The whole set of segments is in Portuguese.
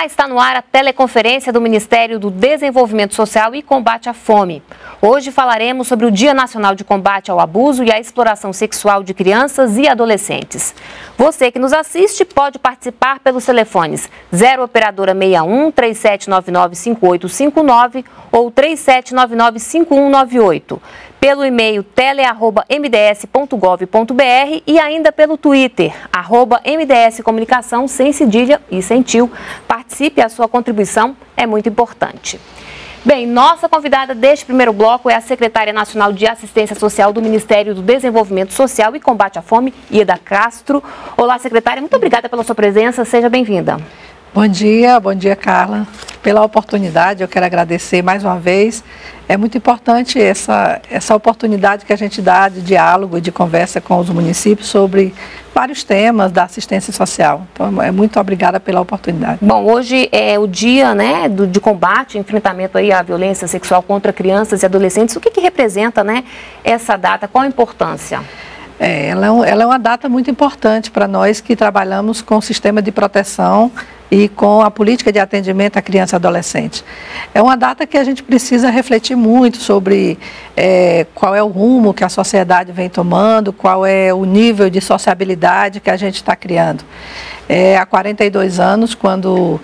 Olá, está no ar a teleconferência do Ministério do Desenvolvimento Social e Combate à Fome. Hoje falaremos sobre o Dia Nacional de Combate ao Abuso e à Exploração Sexual de Crianças e Adolescentes. Você que nos assiste pode participar pelos telefones 0 operadora 61 3799 5859 ou 3799 5198. Pelo e-mail tele@mds.gov.br e ainda pelo Twitter, @MDS Comunicação, sem cedilha e sem tio. Participe, a sua contribuição é muito importante. Bem, nossa convidada deste primeiro bloco é a Secretária Nacional de Assistência Social do Ministério do Desenvolvimento Social e Combate à Fome, Ieda Castro. Olá, secretária, muito obrigada pela sua presença, seja bem-vinda. Bom dia, Carla. Pela oportunidade, eu quero agradecer mais uma vez. É muito importante essa oportunidade que a gente dá de diálogo e de conversa com os municípios sobre vários temas da assistência social. Então, muito obrigada pela oportunidade. Bom, hoje é o dia, de combate, enfrentamento aí à violência sexual contra crianças e adolescentes. O que representa, essa data? Qual a importância? Ela é uma data muito importante para nós que trabalhamos com o sistema de proteção e com a política de atendimento à criança e adolescente. É uma data que a gente precisa refletir muito sobre qual é o rumo que a sociedade vem tomando, qual é o nível de sociabilidade que a gente está criando. Há 42 anos, quando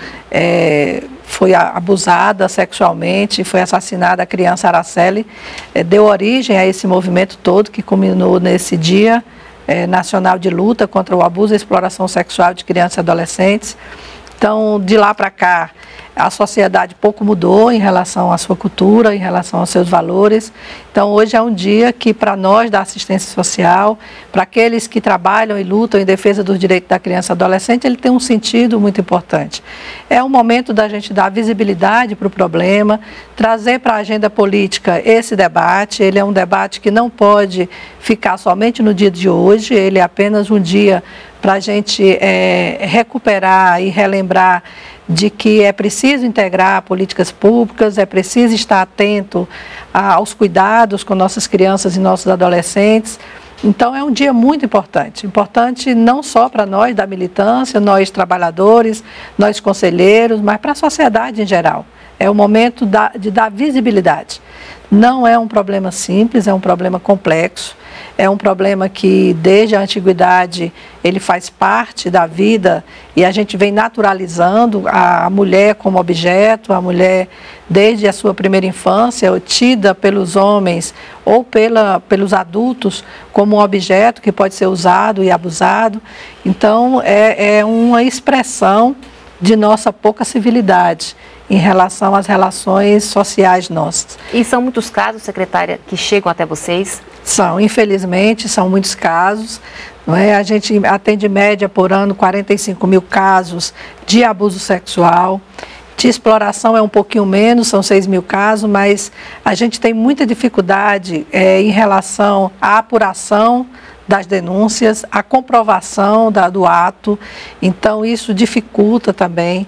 foi abusada sexualmente, foi assassinada a criança Araceli, deu origem a esse movimento todo que culminou nesse Dia Nacional de Luta contra o Abuso e a Exploração Sexual de Crianças e Adolescentes. Então, de lá para cá, a sociedade pouco mudou em relação à sua cultura, em relação aos seus valores. Então, hoje é um dia que, para nós da assistência social, para aqueles que trabalham e lutam em defesa dos direitos da criança e adolescente, ele tem um sentido muito importante. É um momento da gente dar visibilidade para o problema, trazer para a agenda política esse debate. Ele é um debate que não pode ficar somente no dia de hoje, ele é apenas um dia para a gente recuperar e relembrar de que é preciso integrar políticas públicas, é preciso estar atento aos cuidados com nossas crianças e nossos adolescentes. Então, é um dia muito importante. Importante não só para nós da militância, nós trabalhadores, nós conselheiros, mas para a sociedade em geral. É o momento de dar visibilidade. Não é um problema simples, é um problema complexo. É um problema que, desde a antiguidade, ele faz parte da vida e a gente vem naturalizando a mulher como objeto, a mulher, desde a sua primeira infância, tida pelos homens ou pelos adultos como um objeto que pode ser usado e abusado. Então, é uma expressão de nossa pouca civilidade em relação às relações sociais nossas. E são muitos casos, secretária, que chegam até vocês? Infelizmente, são muitos casos. A gente atende média por ano 45 mil casos de abuso sexual. De exploração é um pouquinho menos, são 6 mil casos, mas a gente tem muita dificuldade em relação à apuração das denúncias, a comprovação do ato. Então, isso dificulta também.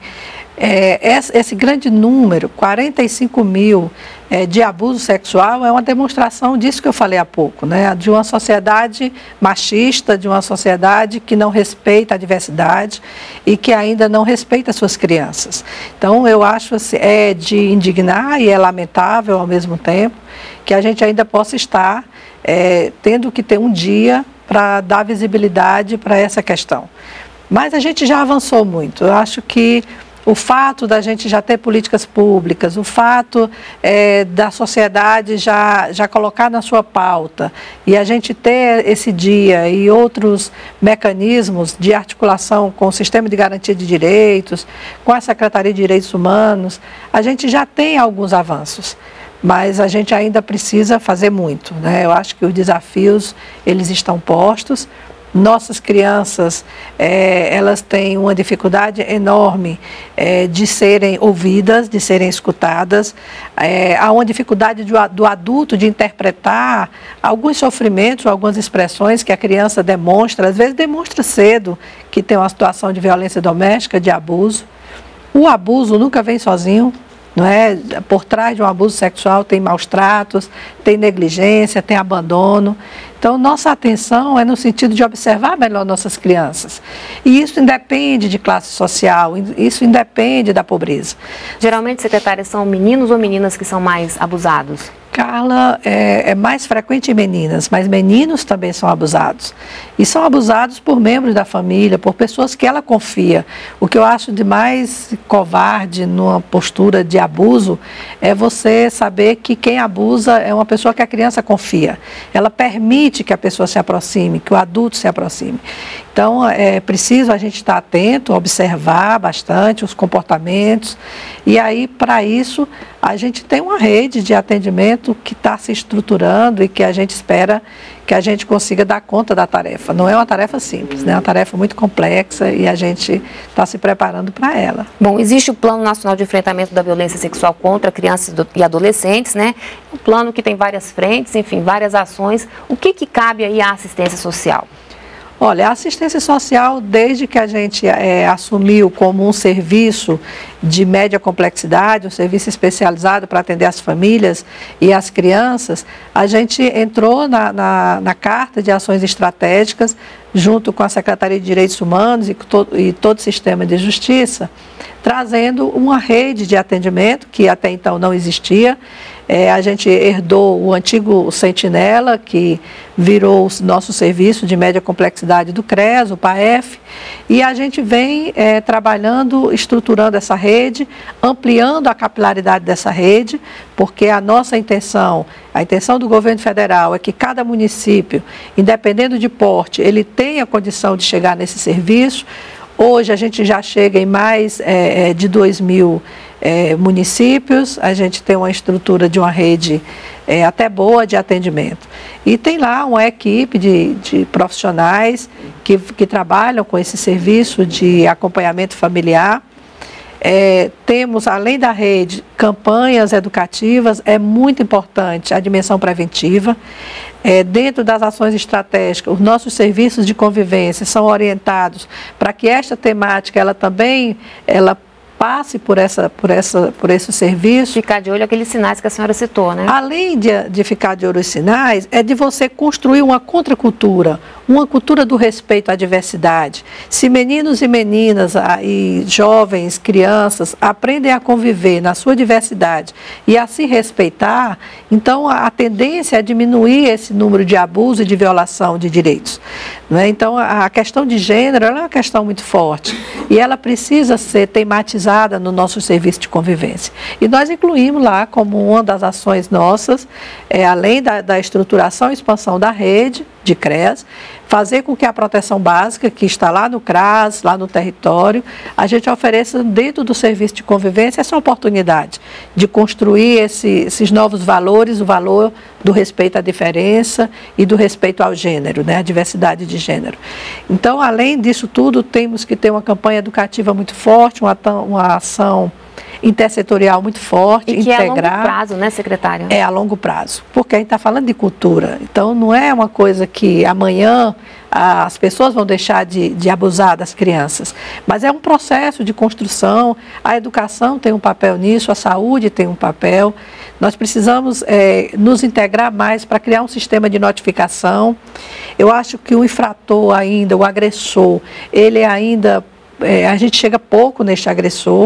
Esse grande número, 45 mil de abuso sexual, é uma demonstração disso que eu falei há pouco, de uma sociedade machista, de uma sociedade que não respeita a diversidade e que ainda não respeita as suas crianças. Então, eu acho de indignar e é lamentável ao mesmo tempo que a gente ainda possa estar tendo que ter um dia para dar visibilidade para essa questão. Mas a gente já avançou muito. Eu acho que o fato da gente já ter políticas públicas, o fato da sociedade já colocar na sua pauta e a gente ter esse dia e outros mecanismos de articulação com o Sistema de Garantia de Direitos, com a Secretaria de Direitos Humanos, a gente já tem alguns avanços. Mas a gente ainda precisa fazer muito, Eu acho que os desafios, eles estão postos. Nossas crianças, elas têm uma dificuldade enorme de serem ouvidas, de serem escutadas. Há uma dificuldade do adulto de interpretar alguns sofrimentos, algumas expressões que a criança demonstra, às vezes demonstra cedo que tem uma situação de violência doméstica, de abuso. O abuso nunca vem sozinho. não é? Por trás de um abuso sexual tem maus tratos, tem negligência, tem abandono. Então, nossa atenção é no sentido de observar melhor nossas crianças. E isso independe de classe social, isso independe da pobreza. Geralmente, secretária, são meninos ou meninas que são mais abusados? Carla, é mais frequente em meninas, mas meninos também são abusados. E são abusados por membros da família, por pessoas que ela confia. O que eu acho de mais covarde numa postura de abuso é você saber que quem abusa é uma pessoa que a criança confia. Ela permite que a pessoa se aproxime, que o adulto se aproxime. Então, é preciso a gente estar atento, observar bastante os comportamentos. E aí, para isso, a gente tem uma rede de atendimento que está se estruturando e que a gente espera que a gente consiga dar conta da tarefa. Não é uma tarefa simples, né? É uma tarefa muito complexa e a gente está se preparando para ela. Bom, existe o Plano Nacional de Enfrentamento da Violência Sexual contra Crianças e Adolescentes, né? Um plano que tem várias frentes, enfim, várias ações. O que cabe aí à assistência social? Olha, a assistência social, desde que a gente assumiu como um serviço de média complexidade, um serviço especializado para atender as famílias e as crianças, a gente entrou na Carta de Ações Estratégicas, junto com a Secretaria de Direitos Humanos e todo o sistema de justiça, trazendo uma rede de atendimento que até então não existia. A gente herdou o antigo Sentinela, que virou o nosso serviço de média complexidade do CREAS, o PAEF, e a gente vem trabalhando, estruturando essa rede, ampliando a capilaridade dessa rede, porque a nossa intenção, a intenção do governo federal é que cada município, independendo de porte, ele tenha condição de chegar nesse serviço. Hoje a gente já chega em mais de 2.000 municípios, a gente tem uma estrutura de uma rede até boa de atendimento. E tem lá uma equipe de profissionais que trabalham com esse serviço de acompanhamento familiar. Temos, além da rede, campanhas educativas, é muito importante a dimensão preventiva. Dentro das ações estratégicas, os nossos serviços de convivência são orientados para que esta temática ela também passe por esse serviço. Ficar de olho aqueles sinais que a senhora citou, né? Além de ficar de olho os sinais, é de você construir uma contracultura, uma cultura do respeito à diversidade. Se meninos e meninas, e jovens, crianças, aprendem a conviver na sua diversidade e a se respeitar, então a tendência é diminuir esse número de abuso e de violação de direitos. Não é? Então a questão de gênero ela é uma questão muito forte e ela precisa ser tematizada no nosso serviço de convivência. E nós incluímos lá como uma das ações nossas, além da estruturação e expansão da rede de CREAS, fazer com que a proteção básica, que está lá no CRAS, lá no território, a gente ofereça dentro do serviço de convivência essa oportunidade de construir esses novos valores, o valor do respeito à diferença e do respeito ao gênero, né, a diversidade de gênero. Então, além disso tudo, temos que ter uma campanha educativa muito forte, uma ação intersetorial muito forte, e que integrar. É a longo prazo, né, secretária? É a longo prazo, porque a gente está falando de cultura. Então, não é uma coisa que amanhã as pessoas vão deixar de abusar das crianças, mas é um processo de construção. A educação tem um papel nisso, a saúde tem um papel. Nós precisamos nos integrar mais para criar um sistema de notificação. Eu acho que o infrator ainda, o agressor, ele ainda, a gente chega pouco neste agressor.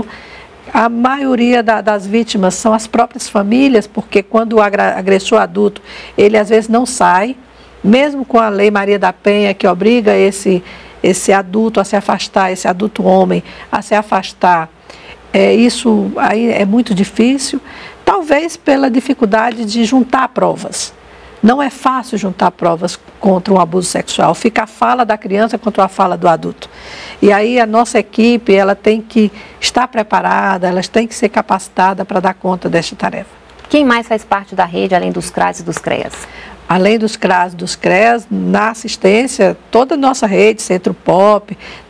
A maioria das vítimas são as próprias famílias, porque quando o agressor adulto, ele às vezes não sai, mesmo com a Lei Maria da Penha, que obriga esse adulto a se afastar, esse adulto homem a se afastar, isso aí é muito difícil, talvez pela dificuldade de juntar provas. Não é fácil juntar provas contra um abuso sexual. Fica a fala da criança contra a fala do adulto. E aí a nossa equipe, ela tem que estar preparada, ela tem que ser capacitada para dar conta desta tarefa. Quem mais faz parte da rede, além dos CRAS e dos CREAS? Além dos CRAS e dos CREAS, na assistência, toda a nossa rede, Centro Pop,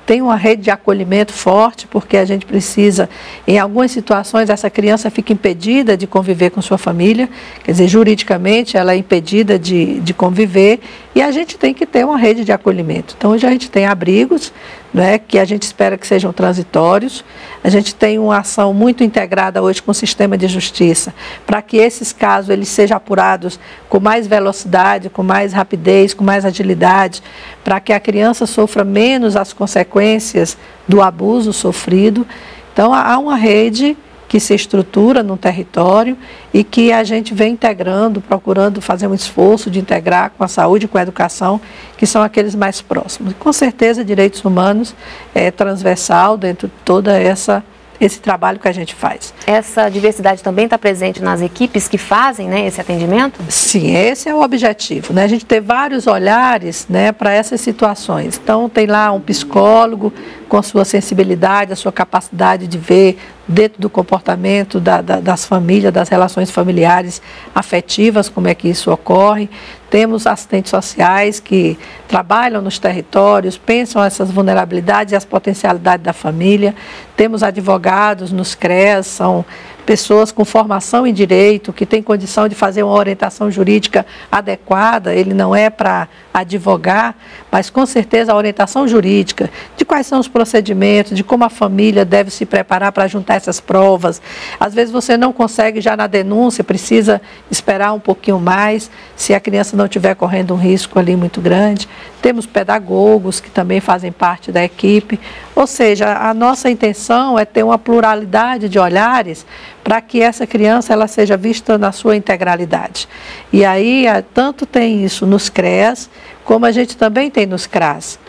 tem uma rede de acolhimento forte, porque a gente precisa, em algumas situações, essa criança fica impedida de conviver com sua família, quer dizer, juridicamente ela é impedida de conviver, e a gente tem que ter uma rede de acolhimento. Então, hoje a gente tem abrigos, né, que a gente espera que sejam transitórios. A gente tem uma ação muito integrada hoje com o sistema de justiça, para que esses casos eles sejam apurados com mais velocidade, com mais rapidez, com mais agilidade, para que a criança sofra menos as consequências do abuso sofrido. Então, há uma rede que se estrutura no território e que a gente vem integrando, procurando fazer um esforço de integrar com a saúde e com a educação, que são aqueles mais próximos. Com certeza, direitos humanos é transversal dentro de toda esse trabalho que a gente faz. Essa diversidade também está presente nas equipes que fazem, né, esse atendimento? Sim, esse é o objetivo, né? A gente ter vários olhares, né, para essas situações. Então, tem lá um psicólogo com a sua sensibilidade, a sua capacidade de ver dentro do comportamento das famílias, das relações familiares afetivas, como é que isso ocorre. Temos assistentes sociais que trabalham nos territórios, pensam essas vulnerabilidades e as potencialidades da família. Temos advogados nos CREAS, são pessoas com formação em direito, que têm condição de fazer uma orientação jurídica adequada. Ele não é para advogar, mas com certeza a orientação jurídica, de quais são os procedimentos, de como a família deve se preparar para juntar essas provas. Às vezes você não consegue já na denúncia, precisa esperar um pouquinho mais, se a criança não estiver correndo um risco ali muito grande. Temos pedagogos que também fazem parte da equipe, ou seja, a nossa intenção é ter uma pluralidade de olhares para que essa criança ela seja vista na sua integralidade. E aí, tanto tem isso nos CREAS, como a gente também tem nos CRAS.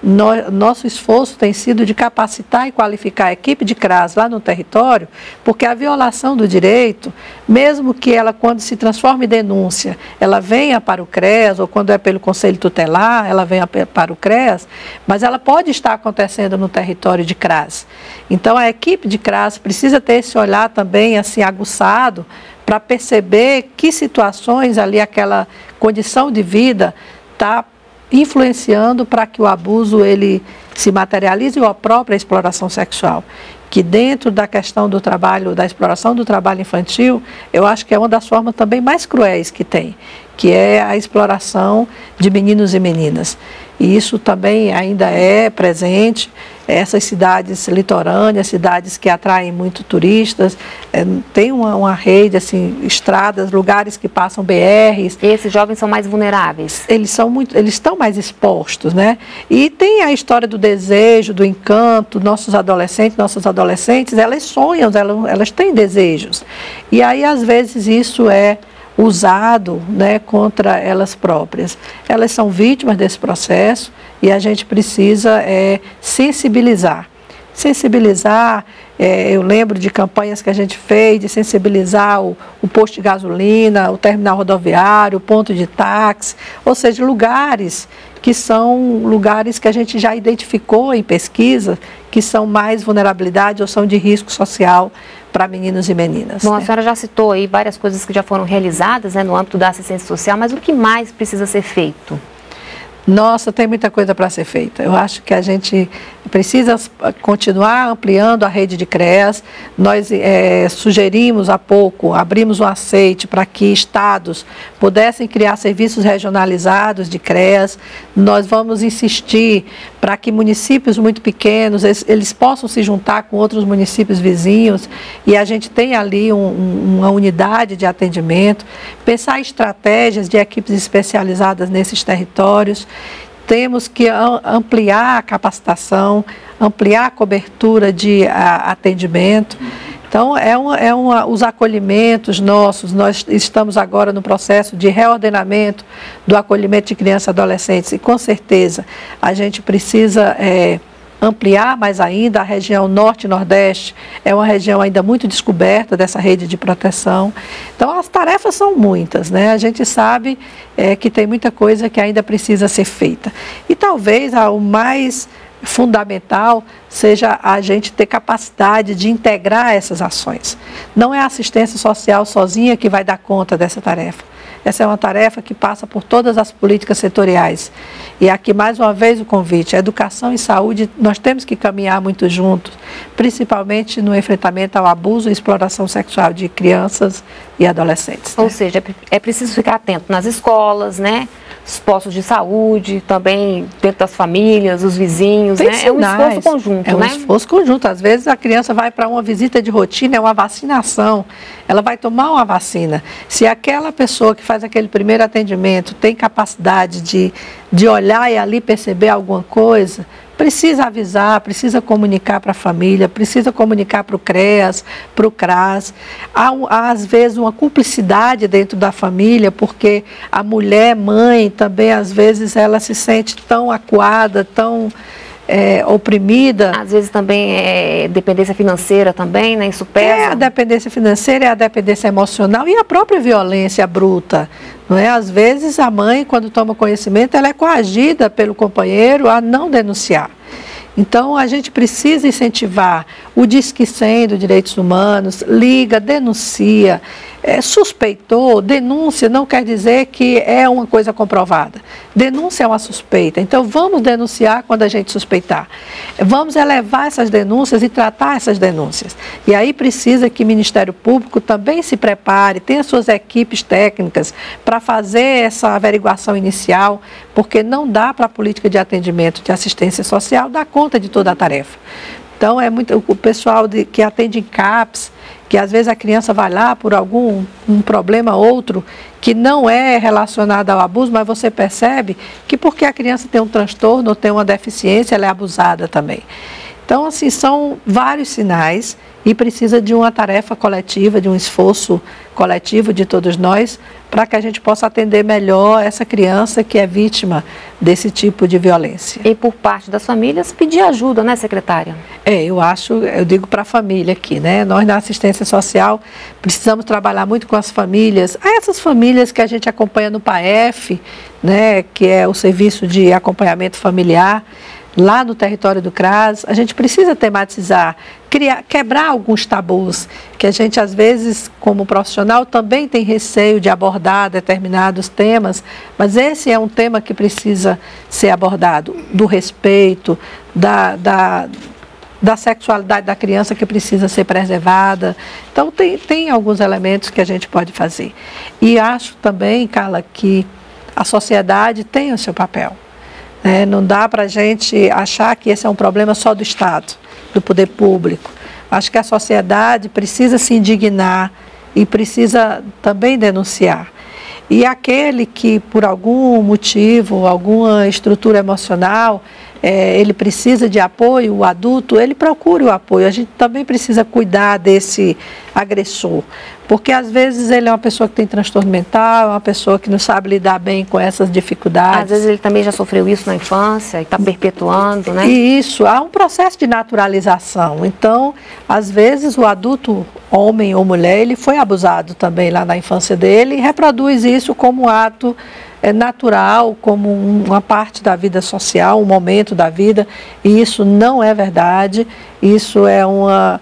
Nosso esforço tem sido de capacitar e qualificar a equipe de CRAS lá no território, porque a violação do direito, mesmo que ela, quando se transforma em denúncia, ela venha para o CREAS, ou quando é pelo Conselho Tutelar, ela venha para o CREAS, mas ela pode estar acontecendo no território de CRAS. Então, a equipe de CRAS precisa ter esse olhar também assim aguçado para perceber que situações ali aquela condição de vida está influenciando para que o abuso ele se materialize, ou a própria exploração sexual. Que dentro da questão do trabalho, da exploração do trabalho infantil, eu acho que é uma das formas também mais cruéis que tem, que é a exploração de meninos e meninas. E isso também ainda é presente. Essas cidades litorâneas, cidades que atraem muito turistas, tem uma rede, assim, estradas, lugares que passam BRs. E esses jovens são mais vulneráveis? Eles estão mais expostos, né? E tem a história do desejo, do encanto. Nossas adolescentes, elas sonham, elas têm desejos. E aí, às vezes, isso é usado, né, contra elas próprias. Elas são vítimas desse processo e a gente precisa sensibilizar. Eu lembro de campanhas que a gente fez de sensibilizar o posto de gasolina, o terminal rodoviário, o ponto de táxi, ou seja, lugares que são lugares que a gente já identificou em pesquisa, que são mais vulnerabilidade ou são de risco social para meninos e meninas. Bom, a senhora já citou aí várias coisas que já foram realizadas, né, no âmbito da assistência social, mas o que mais precisa ser feito? Nossa, tem muita coisa para ser feita. Eu acho que a gente precisa continuar ampliando a rede de CREAS. Nós sugerimos há pouco, abrimos um aceite para que estados pudessem criar serviços regionalizados de CREAS. Nós vamos insistir para que municípios muito pequenos, eles possam se juntar com outros municípios vizinhos e a gente tem ali uma unidade de atendimento, pensar em estratégias de equipes especializadas nesses territórios. Temos que ampliar a capacitação, ampliar a cobertura de atendimento. Então, os acolhimentos nossos, nós estamos agora no processo de reordenamento do acolhimento de crianças e adolescentes e, com certeza, a gente precisa ampliar mais ainda. A região norte e nordeste é uma região ainda muito descoberta dessa rede de proteção. Então, as tarefas são muitas, né? A gente sabe que tem muita coisa que ainda precisa ser feita. E talvez o mais fundamental seja a gente ter capacidade de integrar essas ações. Não é a assistência social sozinha que vai dar conta dessa tarefa. Essa é uma tarefa que passa por todas as políticas setoriais. E aqui, mais uma vez, o convite: educação e saúde, nós temos que caminhar muito juntos, principalmente no enfrentamento ao abuso e exploração sexual de crianças e adolescentes. Ou seja, é preciso ficar atento nas escolas, né? Os postos de saúde, também dentro das famílias, os vizinhos, né? Sinais, é um esforço conjunto, né? É um esforço conjunto. Às vezes a criança vai para uma visita de rotina, é uma vacinação, ela vai tomar uma vacina. Se aquela pessoa que faz aquele primeiro atendimento tem capacidade de olhar e ali perceber alguma coisa, precisa avisar, precisa comunicar para a família, precisa comunicar para o CREAS, para o CRAS. Há, às vezes, uma cumplicidade dentro da família, porque a mulher, mãe, também, às vezes, ela se sente tão acuada, tão oprimida. Às vezes também é dependência financeira também, né? Isso pesa. É a dependência financeira, é a dependência emocional e a própria violência bruta. Não é? Às vezes a mãe, quando toma conhecimento, ela é coagida pelo companheiro a não denunciar. Então, a gente precisa incentivar o Disque 100 do Direitos Humanos, liga, denuncia, suspeitou, denúncia não quer dizer que é uma coisa comprovada. Denúncia é uma suspeita. Então, vamos denunciar quando a gente suspeitar. Vamos elevar essas denúncias e tratar essas denúncias. E aí precisa que o Ministério Público também se prepare, tenha suas equipes técnicas para fazer essa averiguação inicial, porque não dá para a política de atendimento de assistência social dar conta de toda a tarefa. Então, o pessoal que atende em CAPS, que às vezes a criança vai lá por algum problema outro que não é relacionado ao abuso, mas você percebe que porque a criança tem um transtorno ou tem uma deficiência, ela é abusada também. Então, assim, são vários sinais e precisa de uma tarefa coletiva, de um esforço coletivo de todos nós, para que a gente possa atender melhor essa criança que é vítima desse tipo de violência. E por parte das famílias, pedir ajuda, né, secretária? Eu digo para a família aqui, né? Nós na assistência social precisamos trabalhar muito com as famílias. Há essas famílias que a gente acompanha no PAEF, né, que é o Serviço de Acompanhamento Familiar, lá no território do CRAS, a gente precisa tematizar, quebrar alguns tabus, que a gente às vezes, como profissional, também tem receio de abordar determinados temas, mas esse é um tema que precisa ser abordado, do respeito, da sexualidade da criança que precisa ser preservada. Então, tem alguns elementos que a gente pode fazer. E acho também, Carla, que a sociedade tem o seu papel. Não dá para a gente achar que esse é um problema só do Estado, do poder público. Acho que a sociedade precisa se indignar e precisa também denunciar. E aquele que, por algum motivo, alguma estrutura emocional, ele precisa de apoio, o adulto, ele procura o apoio. A gente também precisa cuidar desse agressor, porque às vezes ele é uma pessoa que tem transtorno mental, é uma pessoa que não sabe lidar bem com essas dificuldades. Às vezes ele também já sofreu isso na infância e está perpetuando, né? E isso, há um processo de naturalização. Então, às vezes o adulto, homem ou mulher, ele foi abusado também lá na infância dele e reproduz isso como um ato natural, como uma parte da vida social, um momento da vida, e isso não é verdade. Isso é uma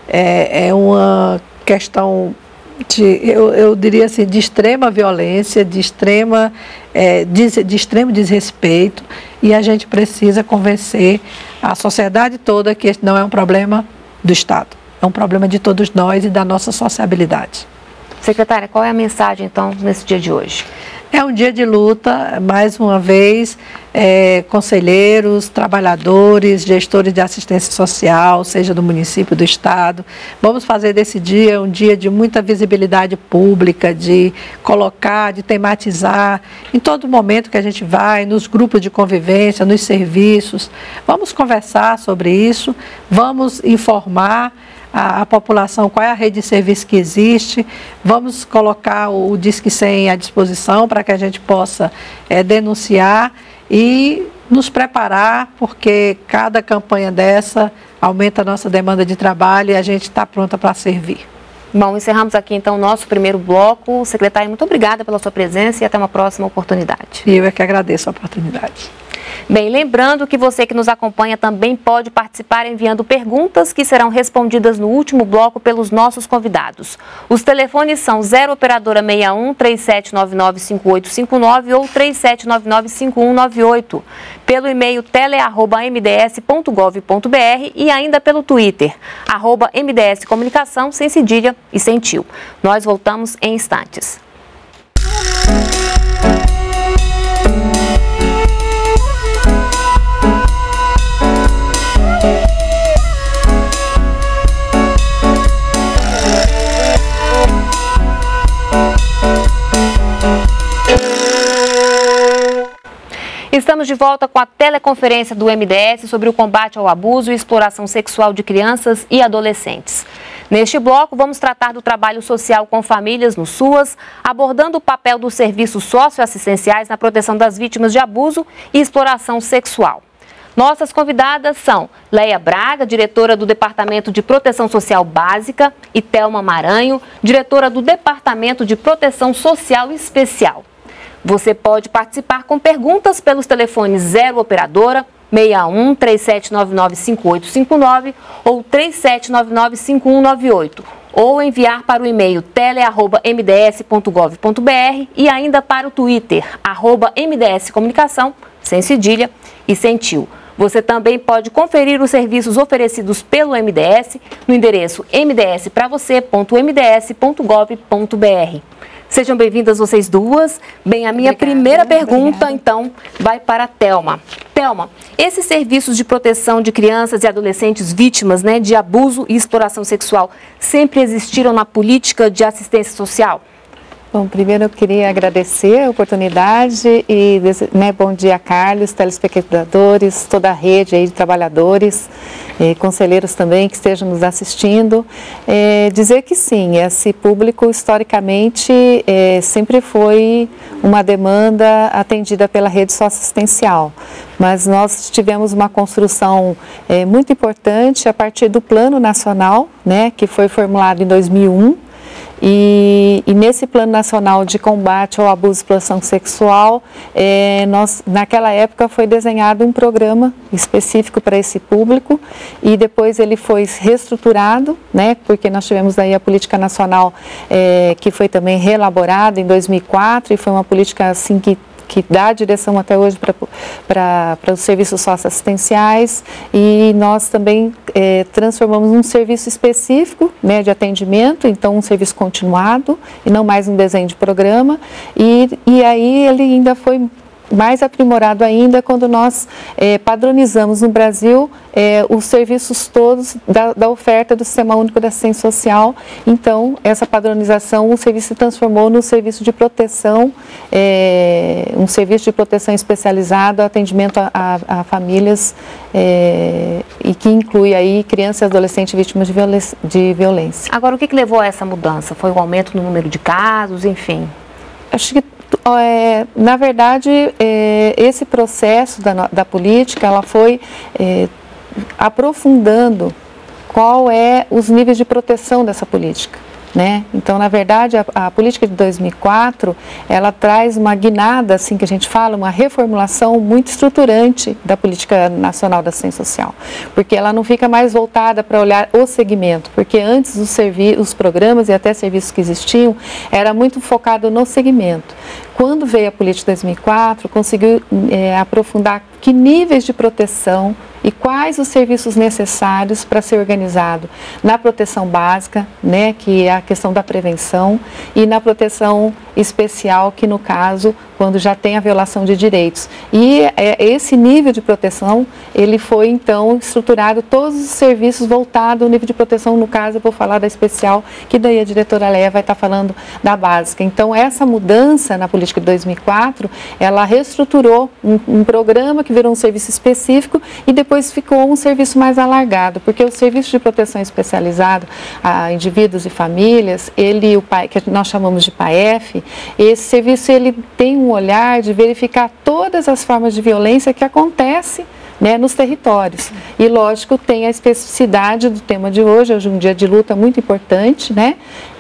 questão eu diria assim, de extrema violência, de extremo desrespeito, e a gente precisa convencer a sociedade toda que esse não é um problema do Estado, é um problema de todos nós e da nossa sociabilidade. Secretária, qual é a mensagem, então, nesse dia de hoje? É um dia de luta, mais uma vez, conselheiros, trabalhadores, gestores de assistência social, seja do município, do estado. Vamos fazer desse dia um dia de muita visibilidade pública, de colocar, de tematizar em todo momento que a gente vai, nos grupos de convivência, nos serviços. Vamos conversar sobre isso, vamos informar a população, qual é a rede de serviço que existe, vamos colocar o Disque 100 à disposição para que a gente possa denunciar e nos preparar, porque cada campanha dessa aumenta a nossa demanda de trabalho e a gente está pronta para servir. Bom, encerramos aqui então o nosso primeiro bloco. Secretária, muito obrigada pela sua presença e até uma próxima oportunidade. E eu é que agradeço a oportunidade. Bem, lembrando que você que nos acompanha também pode participar enviando perguntas que serão respondidas no último bloco pelos nossos convidados. Os telefones são 0 operadora 61 3799 5859 ou 3799 5198, pelo e-mail tele@mds.gov.br e ainda pelo Twitter, @MDS Comunicação, sem cedilha e sem tio. Nós voltamos em instantes. Estamos de volta com a teleconferência do MDS sobre o combate ao abuso e exploração sexual de crianças e adolescentes. Neste bloco, vamos tratar do trabalho social com famílias no SUAS, abordando o papel dos serviços socioassistenciais na proteção das vítimas de abuso e exploração sexual. Nossas convidadas são Leia Braga, diretora do Departamento de Proteção Social Básica, e Thelma Maranho, diretora do Departamento de Proteção Social Especial. Você pode participar com perguntas pelos telefones 0 operadora 61 3799 5859 ou 3799 5198 ou enviar para o e-mail tele@mds.gov.br e ainda para o Twitter @MDS Comunicação, sem cedilha e sem tio. Você também pode conferir os serviços oferecidos pelo MDS no endereço mds.mds.gov.br. Sejam bem-vindas vocês duas. Bem, a minha primeira pergunta, então, vai para a Thelma. Thelma, esses serviços de proteção de crianças e adolescentes vítimas, de abuso e exploração sexual sempre existiram na política de assistência social? Bom, primeiro eu queria agradecer a oportunidade e bom dia, Carlos, telespectadores, toda a rede aí de trabalhadores, conselheiros também que estejam nos assistindo. Dizer que sim, esse público historicamente sempre foi uma demanda atendida pela rede socioassistencial, mas nós tivemos uma construção muito importante a partir do Plano Nacional, que foi formulado em 2001. E nesse Plano Nacional de Combate ao Abuso e Exploração Sexual, naquela época foi desenhado um programa específico para esse público e depois ele foi reestruturado, porque nós tivemos aí a Política Nacional que foi também reelaborada em 2004 e foi uma política assim que dá direção até hoje para os serviços socioassistenciais e nós também transformamos um serviço específico de atendimento, então um serviço continuado e não mais um desenho de programa e aí ele ainda foi mais aprimorado ainda quando nós padronizamos no Brasil os serviços todos da oferta do Sistema Único da Assistência Social. Então, essa padronização, o serviço se transformou no serviço de proteção, um serviço de proteção especializado, atendimento a famílias e que inclui aí crianças e adolescentes vítimas de violência. Agora, o que levou a essa mudança? Foi o aumento no número de casos, enfim? Acho que na verdade, esse processo da política, ela foi aprofundando qual os níveis de proteção dessa política. Então, na verdade, a política de 2004, ela traz uma guinada, assim que a gente fala, uma reformulação muito estruturante da Política Nacional da Assistência Social, porque ela não fica mais voltada para olhar o segmento, porque antes os programas e até serviços que existiam, era muito focado no segmento. Quando veio a política de 2004, conseguiu aprofundar que níveis de proteção e quais os serviços necessários para ser organizado na proteção básica, que é a questão da prevenção, e na proteção especial, que no caso, quando já tem a violação de direitos. E esse nível de proteção, ele foi então estruturado, todos os serviços voltados ao nível de proteção, no caso eu vou falar da especial, que daí a diretora Leia vai estar falando da básica. Então essa mudança na política de 2004, ela reestruturou um programa que virou um serviço específico e depois ficou um serviço mais alargado, porque o serviço de proteção especializado a indivíduos e famílias, o PAE, que nós chamamos de PAEF, esse serviço ele tem um olhar de verificar todas as formas de violência que acontecem nos territórios. E, lógico, tem a especificidade do tema de hoje um dia de luta muito importante,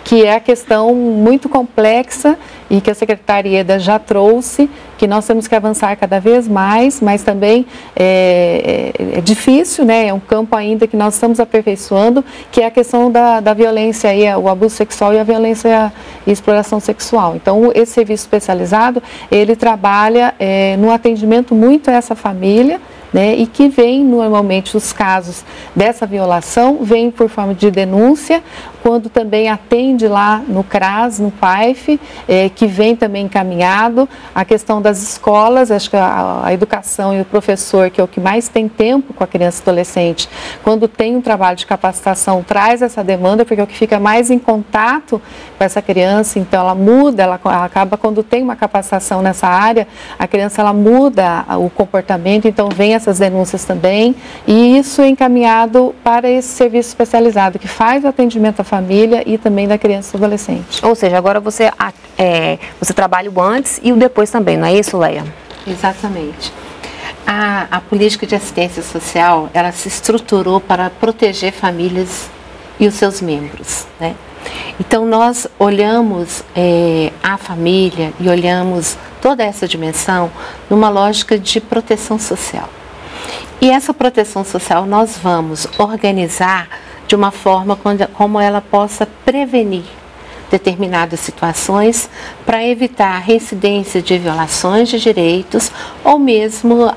que é a questão muito complexa e que a Secretaria EDA já trouxe, que nós temos que avançar cada vez mais, mas também é difícil, né? É um campo ainda que nós estamos aperfeiçoando, que é a questão da violência, aí, o abuso sexual e a violência e exploração sexual. Então, esse serviço especializado, ele trabalha no atendimento muito a essa família, né, e que vem, normalmente, os casos dessa violação, vem por forma de denúncia, quando também atende lá no CRAS, no PAIF, que vem também encaminhado. A questão das escolas, acho que a educação e o professor, que é o que mais tem tempo com a criança e adolescente, quando tem um trabalho de capacitação, traz essa demanda, porque é o que fica mais em contato com essa criança, então ela muda, ela acaba, quando tem uma capacitação nessa área, a criança ela muda o comportamento, então vem essas denúncias também, e isso é encaminhado para esse serviço especializado, que faz o atendimento à família e também da criança e adolescente. Ou seja, agora você trabalha o antes e o depois também, não é isso, Leia? Exatamente. A política de assistência social, ela se estruturou para proteger famílias e os seus membros, né? Então, nós olhamos a família e olhamos toda essa dimensão numa lógica de proteção social. E essa proteção social nós vamos organizar de uma forma como ela possa prevenir determinadas situações para evitar a reincidência de violações de direitos ou mesmo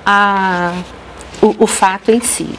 o fato em si.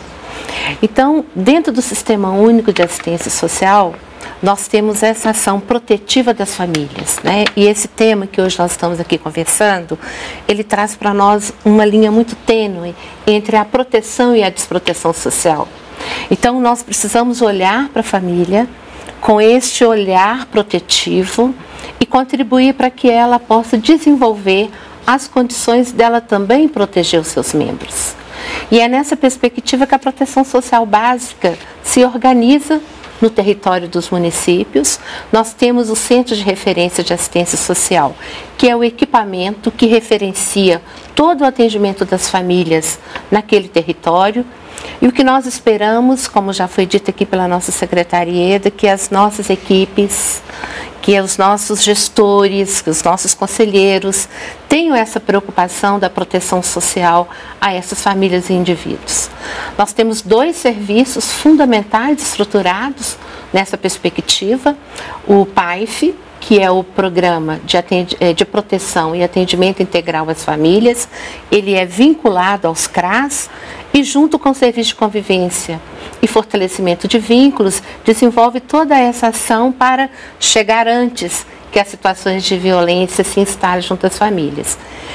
Então, dentro do Sistema Único de Assistência Social, nós temos essa ação protetiva das famílias, né? E esse tema que hoje nós estamos aqui conversando, ele traz para nós uma linha muito tênue entre a proteção e a desproteção social. Então, nós precisamos olhar para a família com este olhar protetivo e contribuir para que ela possa desenvolver as condições dela também proteger os seus membros. E é nessa perspectiva que a proteção social básica se organiza no território dos municípios. Nós temos o Centro de Referência de Assistência Social, que é o equipamento que referencia todo o atendimento das famílias naquele território. E o que nós esperamos, como já foi dito aqui pela nossa secretaria EDA, que as nossas equipes, que os nossos gestores, que os nossos conselheiros tenham essa preocupação da proteção social a essas famílias e indivíduos. Nós temos 2 serviços fundamentais estruturados nessa perspectiva, o PAIF, que é o Programa de Proteção e Atendimento Integral às Famílias, ele é vinculado aos CRAS e junto com o Serviço de Convivência e Fortalecimento de Vínculos, desenvolve toda essa ação para chegar antes que as situações de violência se instalem junto às famílias.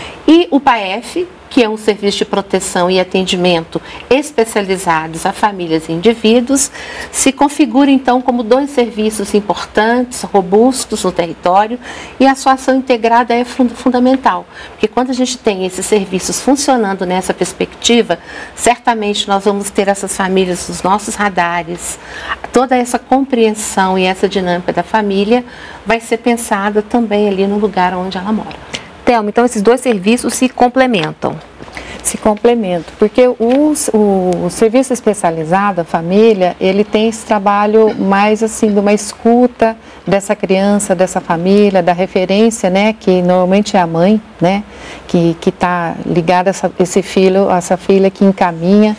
E o PAEF, que é um serviço de proteção e atendimento especializados a famílias e indivíduos, se configura então como 2 serviços importantes, robustos no território, e a sua ação integrada é fundamental, porque quando a gente tem esses serviços funcionando nessa perspectiva, certamente nós vamos ter essas famílias nos nossos radares, toda essa compreensão e essa dinâmica da família vai ser pensada também ali no lugar onde ela mora. Thelma, então esses 2 serviços se complementam. Se complementam, porque o serviço especializado, a família, ele tem esse trabalho mais assim, de uma escuta dessa criança, dessa família, da referência, né, que normalmente é a mãe, né, que está ligada a esse filho, a essa filha que encaminha,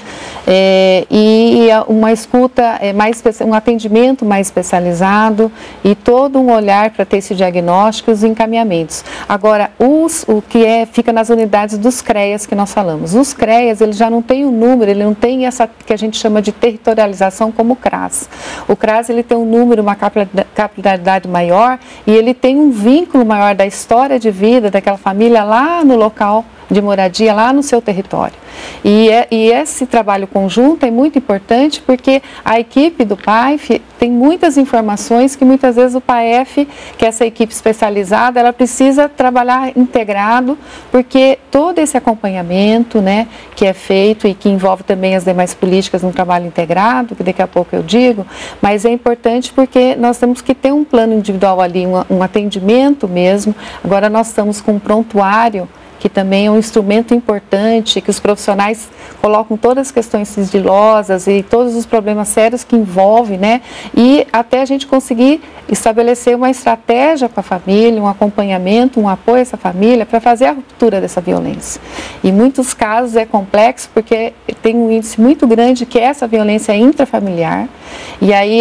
e uma escuta, um atendimento mais especializado e todo um olhar para ter esse diagnóstico e os encaminhamentos. Agora, o que fica nas unidades dos CREAS que nós falamos. Os CREAS, ele já não tem um número, ele não tem essa que a gente chama de territorialização como o CRAS. O CRAS, ele tem um número, uma capilaridade maior e ele tem um vínculo maior da história de vida daquela família lá no local de moradia, lá no seu território. E esse trabalho conjunto é muito importante porque a equipe do PAIF tem muitas informações que muitas vezes o PAEF, que é essa equipe especializada, ela precisa trabalhar integrado, porque todo esse acompanhamento, né, que é feito e que envolve também as demais políticas no trabalho integrado, que daqui a pouco eu digo, mas é importante porque nós temos que ter um plano individual ali, um atendimento mesmo. Agora nós estamos com um prontuário que também é um instrumento importante, que os profissionais colocam todas as questões sigilosas e todos os problemas sérios que envolve, né? E até a gente conseguir estabelecer uma estratégia com a família, um acompanhamento, um apoio a essa família para fazer a ruptura dessa violência. Em muitos casos é complexo porque tem um índice muito grande que é essa violência intrafamiliar, e aí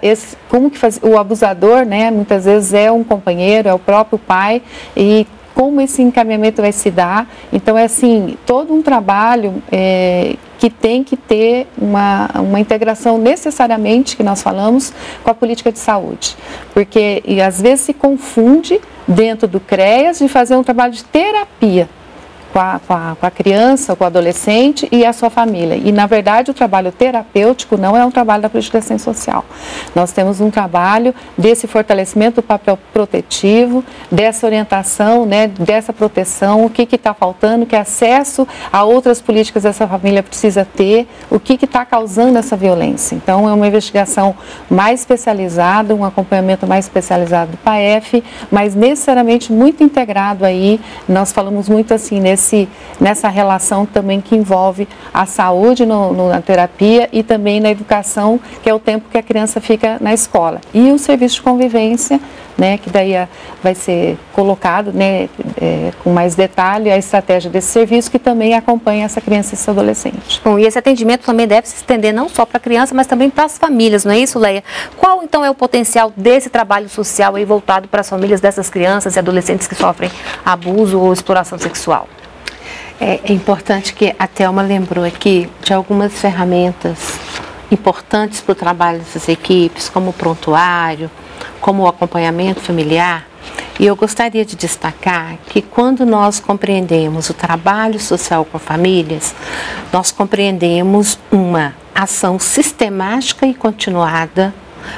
o abusador, né, muitas vezes é um companheiro, é o próprio pai, e como esse encaminhamento vai se dar. Então, é assim, todo um trabalho que tem que ter uma integração necessariamente, que nós falamos, com a política de saúde. Porque, e às vezes, se confunde dentro do CREAS de fazer um trabalho de terapia com a criança, com o adolescente e a sua família. E, na verdade, o trabalho terapêutico não é um trabalho da política de assistência social. Nós temos um trabalho desse fortalecimento do papel protetivo, dessa orientação, né, dessa proteção, o que está faltando, que acesso a outras políticas essa família precisa ter, o que está causando essa violência. Então, é uma investigação mais especializada, um acompanhamento mais especializado do PAEF, mas necessariamente muito integrado aí. Nós falamos muito assim, nessa relação também que envolve a saúde na terapia e também na educação, que é o tempo que a criança fica na escola. E o serviço de convivência, né, que daí vai ser colocado, né, com mais detalhe a estratégia desse serviço, que também acompanha essa criança e esse adolescente. Bom, e esse atendimento também deve se estender não só para a criança, mas também para as famílias, não é isso, Leia? Qual então é o potencial desse trabalho social aí voltado para as famílias dessas crianças e adolescentes que sofrem abuso ou exploração sexual? É importante que a Thelma lembrou aqui de algumas ferramentas importantes para o trabalho dessas equipes, como o prontuário, como o acompanhamento familiar. E eu gostaria de destacar que quando nós compreendemos o trabalho social com famílias, nós compreendemos uma ação sistemática e continuada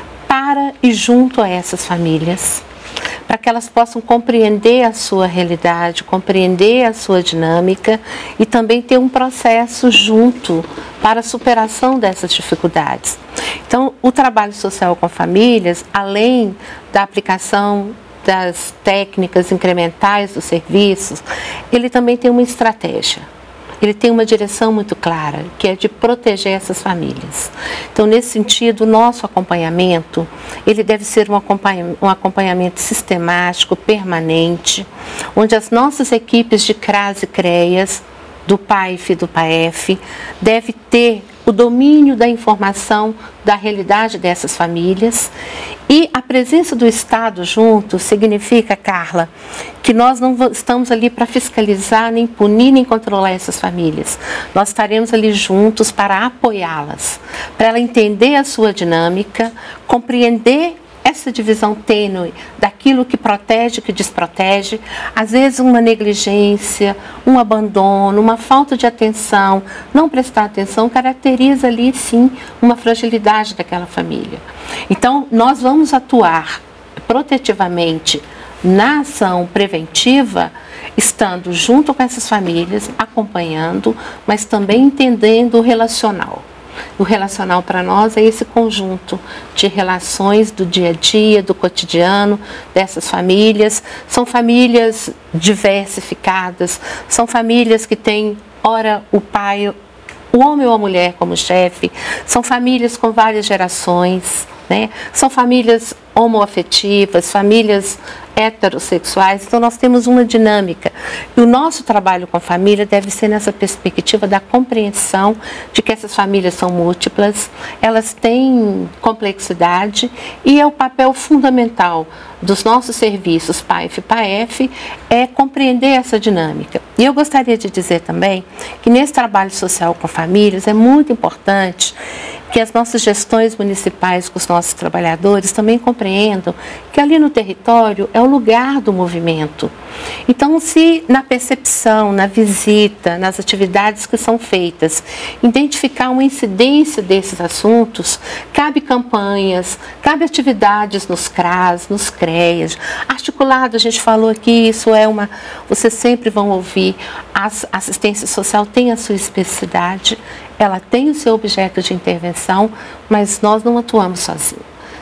para e junto a essas famílias, para que elas possam compreender a sua realidade, compreender a sua dinâmica e também ter um processo junto para a superação dessas dificuldades. Então, o trabalho social com famílias, além da aplicação das técnicas incrementais dos serviços, ele também tem uma estratégia. Ele tem uma direção muito clara, que é de proteger essas famílias. Então, nesse sentido, o nosso acompanhamento, ele deve ser um acompanhamento sistemático, permanente, onde as nossas equipes de CRAS e CREAS, do PAIF e do PAEF, deve ter o domínio da informação da realidade dessas famílias, e a presença do Estado junto significa, Carla, que nós não estamos ali para fiscalizar, nem punir, nem controlar essas famílias. Nós estaremos ali juntos para apoiá-las, para ela entender a sua dinâmica, compreender essa divisão tênue daquilo que protege, que desprotege, às vezes uma negligência, um abandono, uma falta de atenção, não prestar atenção, caracteriza ali sim uma fragilidade daquela família. Então, nós vamos atuar protetivamente na ação preventiva, estando junto com essas famílias, acompanhando, mas também entendendo o relacional. O relacional para nós é esse conjunto de relações do dia a dia, do cotidiano dessas famílias. São famílias diversificadas, são famílias que têm, ora, o pai, o homem ou a mulher como chefe, são famílias com várias gerações, né? São famílias homoafetivas, famílias heterossexuais, então nós temos uma dinâmica. E o nosso trabalho com a família deve ser nessa perspectiva da compreensão de que essas famílias são múltiplas, elas têm complexidade, e é o papel fundamental dos nossos serviços PAIF e PAEF é compreender essa dinâmica. E eu gostaria de dizer também que nesse trabalho social com famílias é muito importante que as nossas gestões municipais com os nossos trabalhadores também compreendam que ali no território é o lugar do movimento. Então, se na percepção, na visita, nas atividades que são feitas, identificar uma incidência desses assuntos, cabe campanhas, cabe atividades nos CRAS, nos CREAS, articulado, a gente falou aqui, isso é uma, vocês sempre vão ouvir, a assistência social tem a sua especificidade, ela tem o seu objeto de intervenção, mas nós não atuamos sozinhos.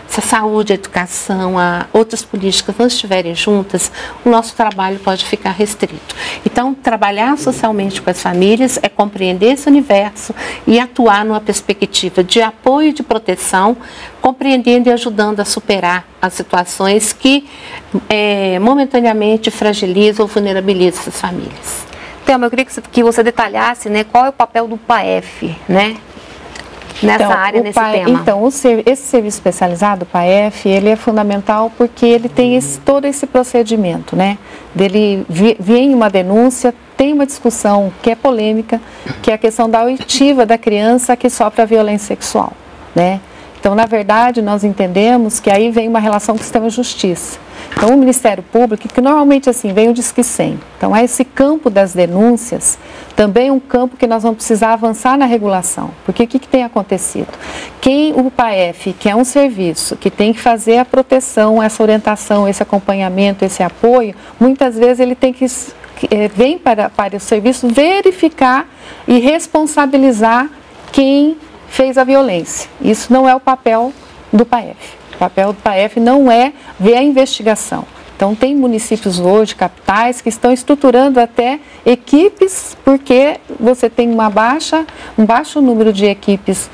se a saúde, a educação, outras políticas não estiverem juntas, o nosso trabalho pode ficar restrito. Então, trabalhar socialmente com as famílias é compreender esse universo e atuar numa perspectiva de apoio e de proteção, compreendendo e ajudando a superar as situações que momentaneamente fragilizam ou vulnerabilizam essas famílias. Thelma, eu queria que você detalhasse, né, qual é o papel do PAEF, né, nessa área, nesse tema. Então, esse serviço especializado, o PAEF, ele é fundamental porque ele tem todo esse procedimento, né? Dele vem uma denúncia, tem uma discussão que é polêmica, que é a questão da oitiva da criança que sofre a violência sexual, né? Então, na verdade, nós entendemos que aí vem uma relação com o sistema de justiça. Então, o Ministério Público, que normalmente assim vem o Disque 100. Então, esse campo das denúncias também é um campo que nós vamos precisar avançar na regulação. Porque o que tem acontecido? O PAEF, que é um serviço que tem que fazer a proteção, essa orientação, esse acompanhamento, esse apoio, muitas vezes ele tem que vem para o serviço verificar e responsabilizar quem fez a violência. Isso não é o papel do PAEF. O papel do PAEF não é ver a investigação. Então, tem municípios hoje, capitais, que estão estruturando até equipes, porque você tem um baixo número de equipes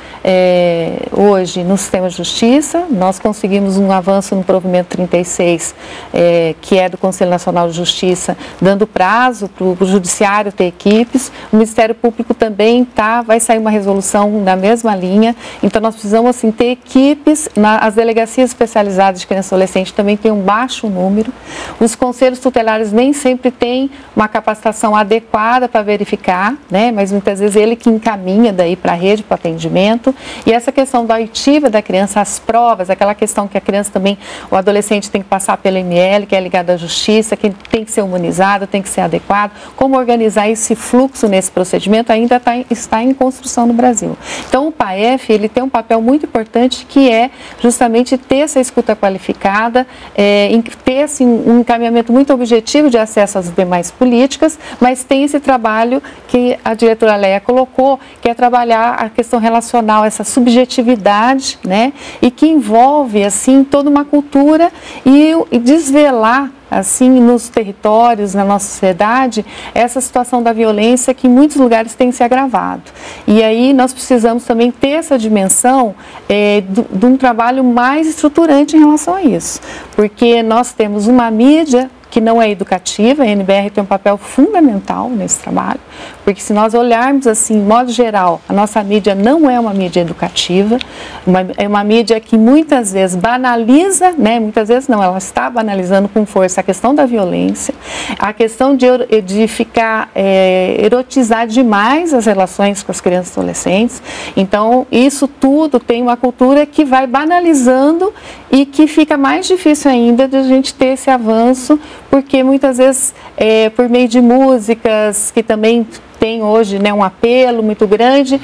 hoje no sistema de justiça. Nós conseguimos um avanço no provimento 36, que é do Conselho Nacional de Justiça, dando prazo para o judiciário ter equipes. O Ministério Público também vai sair uma resolução na mesma linha. Então, nós precisamos assim, ter equipes. As delegacias especializadas de criança e adolescente também têm um baixo número. Os conselhos tutelares nem sempre têm uma capacitação adequada para verificar, né? Mas muitas vezes ele que encaminha daí para a rede, para o atendimento. E essa questão da oitiva da criança, as provas, aquela questão que a criança também, o adolescente tem que passar pelo ML, que é ligado à justiça, que tem que ser imunizado, tem que ser adequado. Como organizar esse fluxo nesse procedimento ainda está em construção no Brasil. Então, o PAEF, ele tem um papel muito importante que é justamente ter essa escuta qualificada, ter assim, um encaminhamento muito objetivo de acesso às demais políticas, mas tem esse trabalho que a diretora Leia colocou, que é trabalhar a questão relacional, essa subjetividade, né? E que envolve, assim, toda uma cultura e desvelar, assim, nos territórios, na nossa sociedade, essa situação da violência que em muitos lugares tem se agravado. E aí nós precisamos também ter essa dimensão de um trabalho mais estruturante em relação a isso, porque nós temos uma mídia que não é educativa. A NBR tem um papel fundamental nesse trabalho, porque se nós olharmos assim, de modo geral, a nossa mídia não é uma mídia educativa, é uma mídia que muitas vezes banaliza, né? Muitas vezes não, ela está banalizando com força a questão da violência, a questão de ficar, erotizar demais as relações com as crianças e adolescentes. Então, isso tudo tem uma cultura que vai banalizando e que fica mais difícil ainda de a gente ter esse avanço, porque muitas vezes, por meio de músicas, que também tem hoje, né, um apelo muito grande,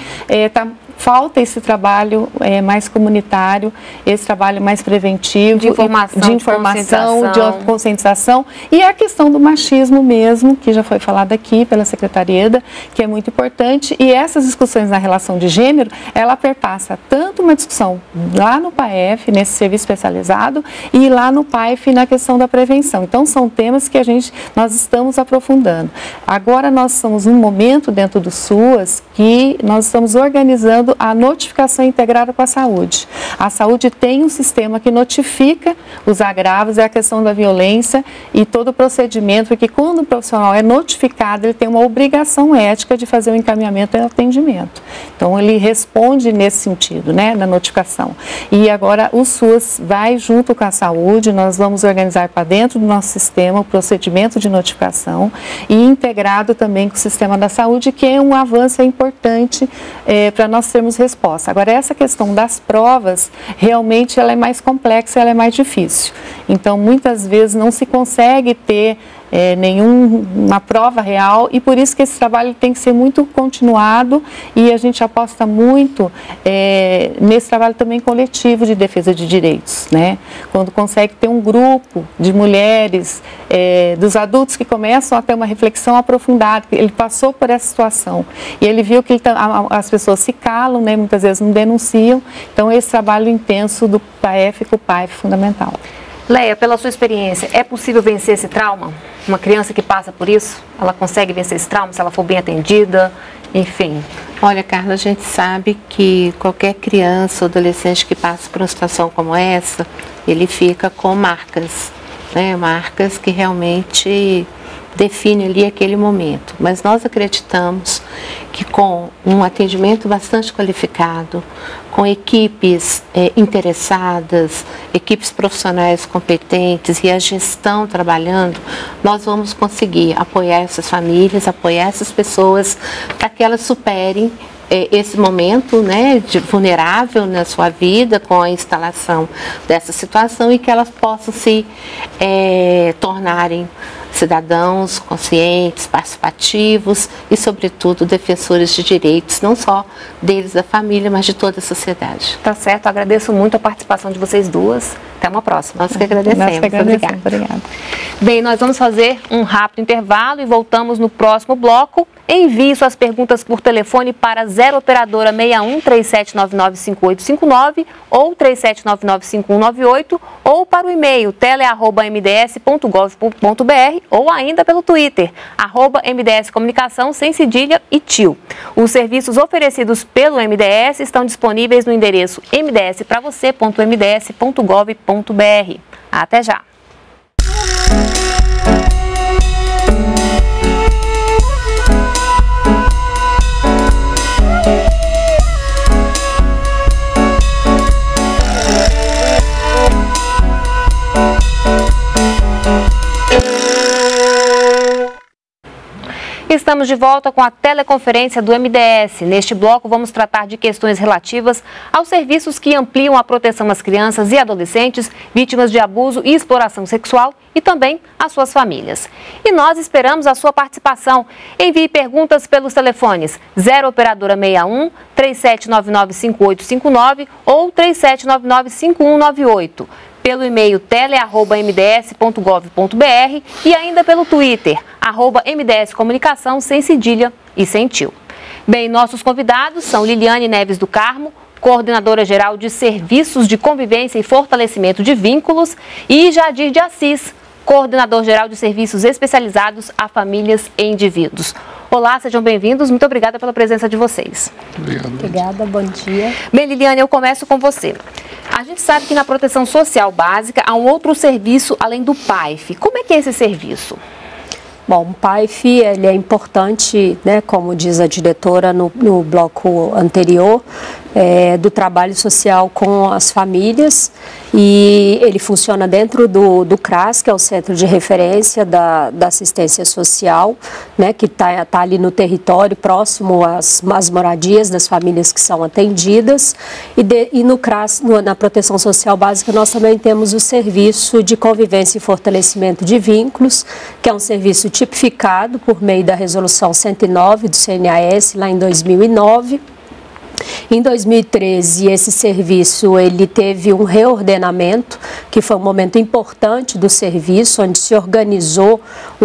falta esse trabalho mais comunitário, esse trabalho mais preventivo, de informação, de conscientização, e a questão do machismo mesmo, que já foi falado aqui pela Secretaria, que é muito importante, e essas discussões na relação de gênero, ela perpassa tanto uma discussão lá no PAEF, nesse serviço especializado, e lá no PAEF na questão da prevenção. Então, são temas que nós estamos aprofundando. Agora, nós estamos num momento dentro do SUAS que nós estamos organizando a notificação integrada com a saúde. A saúde tem um sistema que notifica os agravos, é a questão da violência e todo o procedimento, porque quando o profissional é notificado, ele tem uma obrigação ética de fazer o encaminhamento e o atendimento. Então, ele responde nesse sentido, né, na notificação. E agora o SUAS vai junto com a saúde, nós vamos organizar para dentro do nosso sistema o procedimento de notificação e integrado também com o sistema da saúde, que é um avanço importante para nós termos resposta. Agora, essa questão das provas, realmente ela é mais complexa, ela é mais difícil. Então, muitas vezes não se consegue ter nenhuma prova real, e por isso que esse trabalho tem que ser muito continuado, e a gente aposta muito nesse trabalho também coletivo de defesa de direitos, né? Quando consegue ter um grupo de mulheres, dos adultos que começam a ter uma reflexão aprofundada, ele passou por essa situação e ele viu que as pessoas se calam, né? Muitas vezes não denunciam, então esse trabalho intenso do PAEF com o PAI é fundamental. Leia, pela sua experiência, é possível vencer esse trauma? Uma criança que passa por isso, ela consegue vencer esse trauma se ela for bem atendida, enfim? Olha, Carla, a gente sabe que qualquer criança ou adolescente que passa por uma situação como essa, ele fica com marcas, né? Marcas que realmente definem ali aquele momento. Mas nós acreditamos que com um atendimento bastante qualificado, com equipes interessadas, equipes profissionais competentes e a gestão trabalhando, nós vamos conseguir apoiar essas famílias, apoiar essas pessoas para que elas superem esse momento, né, vulnerável na sua vida com a instalação dessa situação e que elas possam se tornarem cidadãos conscientes, participativos e, sobretudo, defensores de direitos, não só deles, da família, mas de toda a sociedade. Tá certo, agradeço muito a participação de vocês duas. Até uma próxima. Nós que agradecemos. Obrigada. Bem, nós vamos fazer um rápido intervalo e voltamos no próximo bloco. Envie suas perguntas por telefone para 0 operadora 61 37995859 ou 37995198 ou para o e-mail tele@mds.gov.br ou ainda pelo Twitter, @MDS Comunicação sem cedilha e tio. Os serviços oferecidos pelo MDS estão disponíveis no endereço mdspravocê.mds.gov.br. Até já! Estamos de volta com a teleconferência do MDS. Neste bloco, vamos tratar de questões relativas aos serviços que ampliam a proteção às crianças e adolescentes vítimas de abuso e exploração sexual e também às suas famílias. E nós esperamos a sua participação. Envie perguntas pelos telefones 0 operadora 61 37995859 ou 37995198. Pelo e-mail tele@mds.gov.br e ainda pelo Twitter, @MDS Comunicação sem cedilha e sem tio. Bem, nossos convidados são Liliane Neves do Carmo, coordenadora geral de Serviços de Convivência e Fortalecimento de Vínculos, e Jadir de Assis, coordenador geral de Serviços Especializados a Famílias e Indivíduos. Olá, sejam bem-vindos. Muito obrigada pela presença de vocês. Obrigado. Obrigada, bom dia. Bem, Liliane, eu começo com você. A gente sabe que na proteção social básica há um outro serviço além do PAIF. Como é que é esse serviço? Bom, o PAIF ele é importante, né, como diz a diretora no bloco anterior, do trabalho social com as famílias, e ele funciona dentro do CRAS, que é o Centro de Referência da Assistência Social, né, que está ali no território, próximo às moradias das famílias que são atendidas, e no CRAS, na Proteção Social Básica, nós também temos o Serviço de Convivência e Fortalecimento de Vínculos, que é um serviço tipificado por meio da Resolução 109 do CNAS, lá em 2009. Em 2013, esse serviço ele teve um reordenamento, que foi um momento importante do serviço, onde se organizou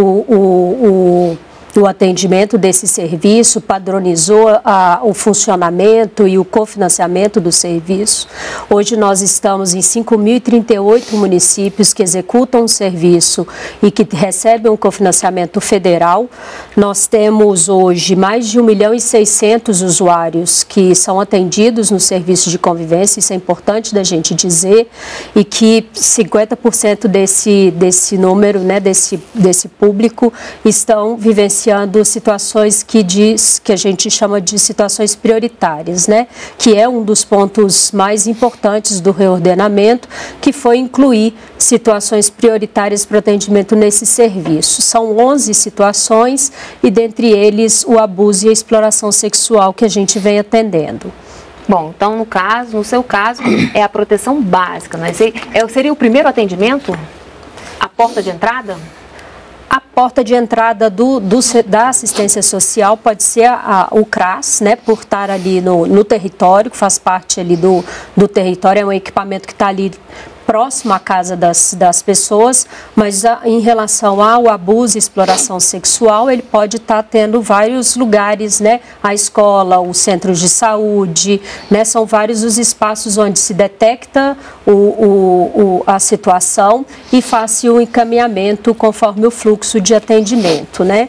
o atendimento desse serviço, padronizou o funcionamento e o cofinanciamento do serviço. Hoje nós estamos em 5.038 municípios que executam o serviço e que recebem um cofinanciamento federal. Nós temos hoje mais de 1.600.000 usuários que são atendidos no serviço de convivência, isso é importante da gente dizer, e que 50% desse número, né, desse público, estão vivenciando situações que a gente chama de situações prioritárias, né? Que é um dos pontos mais importantes do reordenamento, que foi incluir situações prioritárias para atendimento nesse serviço. São 11 situações e dentre eles o abuso e a exploração sexual que a gente vem atendendo. Bom, então no seu caso, é a proteção básica, né? Seria o primeiro atendimento? A porta de entrada? A porta de entrada da assistência social pode ser o CRAS, né, por estar ali no território, que faz parte ali do território, é um equipamento que está ali próximo à casa das pessoas, mas em relação ao abuso e exploração sexual, ele pode estar tendo vários lugares, né? A escola, os centros de saúde, né? São vários os espaços onde se detecta a situação e faz-se o encaminhamento conforme o fluxo de atendimento, né?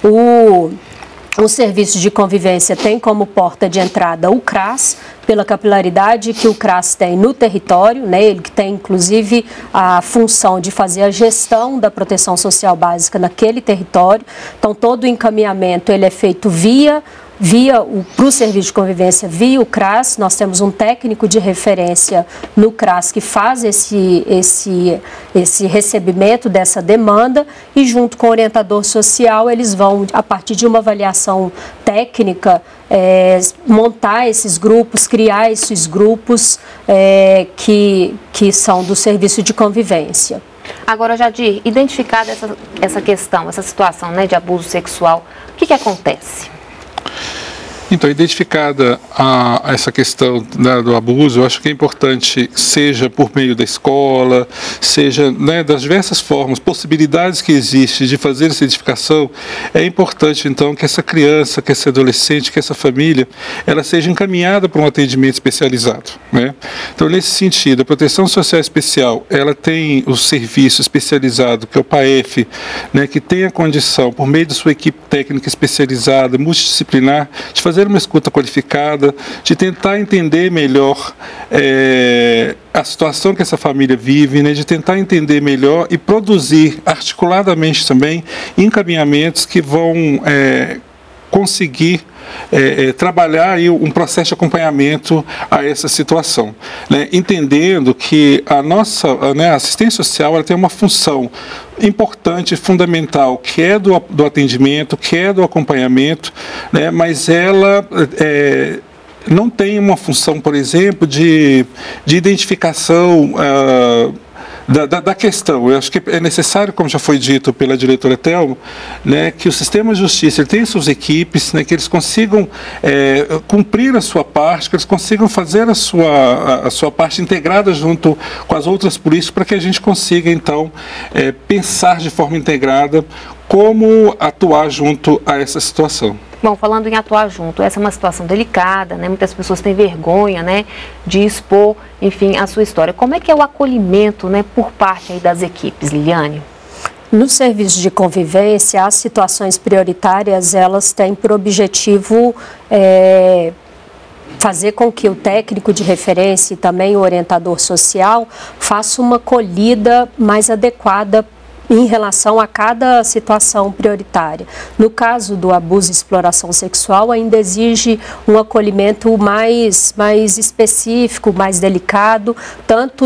O serviço de convivência tem como porta de entrada o CRAS, pela capilaridade que o CRAS tem no território, né? Ele que tem inclusive a função de fazer a gestão da proteção social básica naquele território. Então todo o encaminhamento ele é feito para o serviço de convivência via o CRAS. Nós temos um técnico de referência no CRAS que faz esse recebimento dessa demanda e junto com o orientador social eles vão, a partir de uma avaliação técnica, montar esses grupos, criar esses grupos que são do serviço de convivência. Agora, Jadir, identificada essa questão, essa situação, né, de abuso sexual, o que acontece? Então, identificada essa questão do abuso, eu acho que é importante, seja por meio da escola, seja, né, das diversas formas, possibilidades que existem de fazer essa identificação, é importante, então, que essa criança, que esse adolescente, que essa família, ela seja encaminhada para um atendimento especializado, né? Então, nesse sentido, a Proteção Social Especial, ela tem o serviço especializado, que é o PAEF, né, que tem a condição, por meio de sua equipe técnica especializada, multidisciplinar, de fazer uma escuta qualificada, de tentar entender melhor a situação que essa família vive, né, de tentar entender melhor e produzir articuladamente também encaminhamentos que vão conseguir trabalhar aí um processo de acompanhamento a essa situação, né? Entendendo que a nossa a assistência social ela tem uma função importante, fundamental, que é do atendimento, que é do acompanhamento, né? Mas ela não tem uma função, por exemplo, de identificação da questão. Eu acho que é necessário, como já foi dito pela diretora Thelma, né, que o sistema de justiça tenha suas equipes, né, que eles consigam cumprir a sua parte, que eles consigam fazer a sua parte integrada junto com as outras polícias, para que a gente consiga, então, pensar de forma integrada como atuar junto a essa situação. Bom, falando em atuar junto, essa é uma situação delicada, né? Muitas pessoas têm vergonha, né, de expor, enfim, a sua história. Como é que é o acolhimento, né, por parte aí das equipes, Liliane? No serviço de convivência, as situações prioritárias, elas têm por objetivo fazer com que o técnico de referência e também o orientador social faça uma acolhida mais adequada em relação a cada situação prioritária. No caso do abuso e exploração sexual, ainda exige um acolhimento mais específico, mais delicado, tanto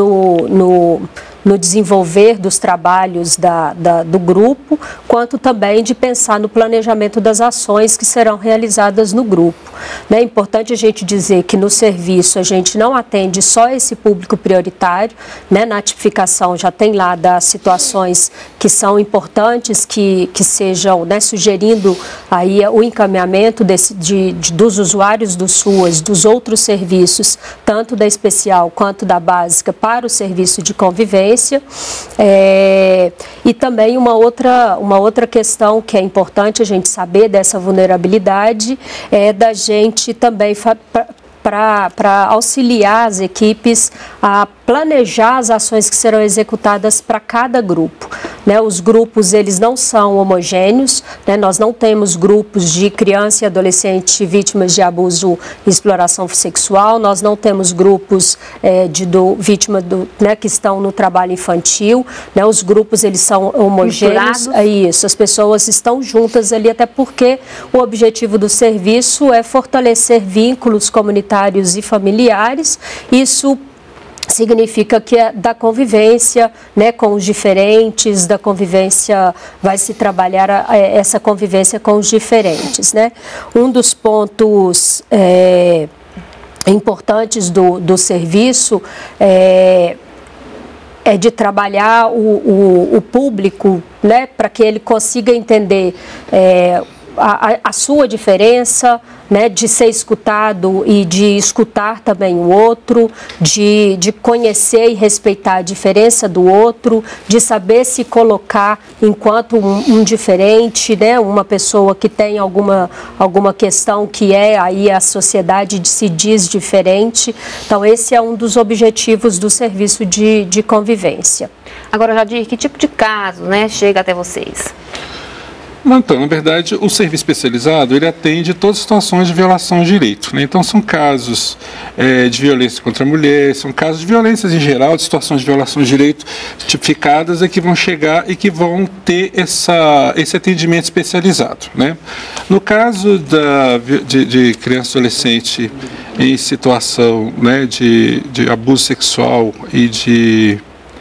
no desenvolver dos trabalhos do grupo, quanto também de pensar no planejamento das ações que serão realizadas no grupo. É importante a gente dizer que no serviço a gente não atende só esse público prioritário, né? Na tipificação já tem lá das situações que são importantes, que sejam, né, sugerindo aí o encaminhamento dos usuários do SUAS, dos outros serviços, tanto da especial quanto da básica, para o serviço de convivência. E também uma outra questão que é importante a gente saber dessa vulnerabilidade é da gente também para auxiliar as equipes a planejar as ações que serão executadas para cada grupo. Né, os grupos, eles não são homogêneos, né, nós não temos grupos de criança e adolescente vítimas de abuso e exploração sexual, nós não temos grupos vítimas né, que estão no trabalho infantil, né, os grupos, eles são homogêneos, isso, as pessoas estão juntas ali, até porque o objetivo do serviço é fortalecer vínculos comunitários e familiares. Isso significa que é da convivência, né, com os diferentes, da convivência, vai se trabalhar essa convivência com os diferentes, né? Um dos pontos importantes do serviço é de trabalhar o público, né, para que ele consiga entender a sua diferença, né, de ser escutado e de escutar também o outro, de conhecer e respeitar a diferença do outro, de saber se colocar enquanto um diferente, né, uma pessoa que tem alguma questão que aí a sociedade se diz diferente. Então, esse é um dos objetivos do serviço de convivência. Agora, Jadir, que tipo de caso, né, chega até vocês? Então, na verdade, o serviço especializado, ele atende todas as situações de violação de direito, né? Então, são casos de violência contra a mulher, são casos de violências em geral, de situações de violação de direito tipificadas que vão chegar e que vão ter esse atendimento especializado, né? No caso de criança e adolescente em situação, né, de abuso sexual e de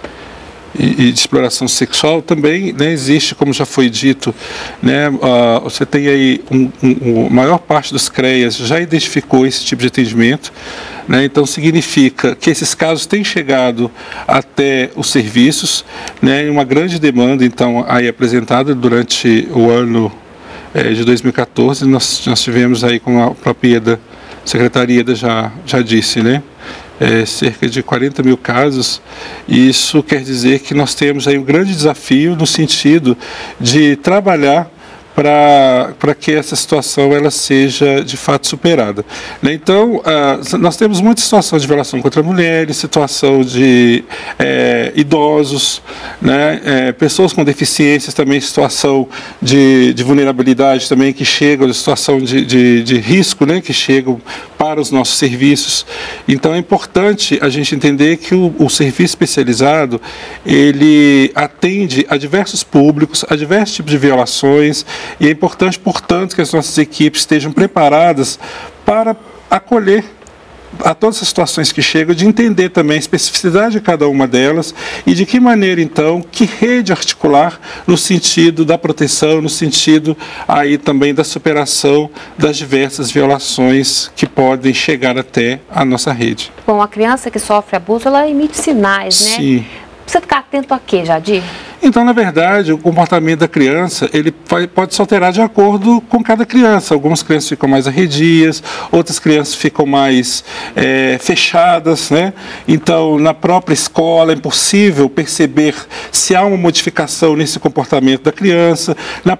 exploração sexual, também, né, existe, como já foi dito, né, você tem aí a maior parte dos CREAs já identificou esse tipo de atendimento, né, então significa que esses casos têm chegado até os serviços, né, uma grande demanda, então, aí apresentada durante o ano de 2014, nós tivemos aí, como a própria Secretaria já disse, né, cerca de 40 mil casos, e isso quer dizer que nós temos aí um grande desafio no sentido de trabalhar para que essa situação ela seja de fato superada, né? Então, nós temos muitas situações de violação contra mulheres, situação de idosos, né? Pessoas com deficiências também, situação de vulnerabilidade também, que chegam, de situação de risco, né? Que chegam para os nossos serviços. Então, é importante a gente entender que o serviço especializado, ele atende a diversos públicos, a diversos tipos de violações, e é importante, portanto, que as nossas equipes estejam preparadas para acolher a todas as situações que chegam, de entender também a especificidade de cada uma delas e de que maneira, então, que rede articular no sentido da proteção, no sentido aí também da superação das diversas violações que podem chegar até a nossa rede. Bom, a criança que sofre abuso, ela emite sinais, né? Sim. Precisa ficar atento a quê, Jadir? Então, na verdade, o comportamento da criança, ele pode se alterar de acordo com cada criança. Algumas crianças ficam mais arredias, outras crianças ficam mais fechadas, né? Então, na própria escola é impossível perceber se há uma modificação nesse comportamento da criança.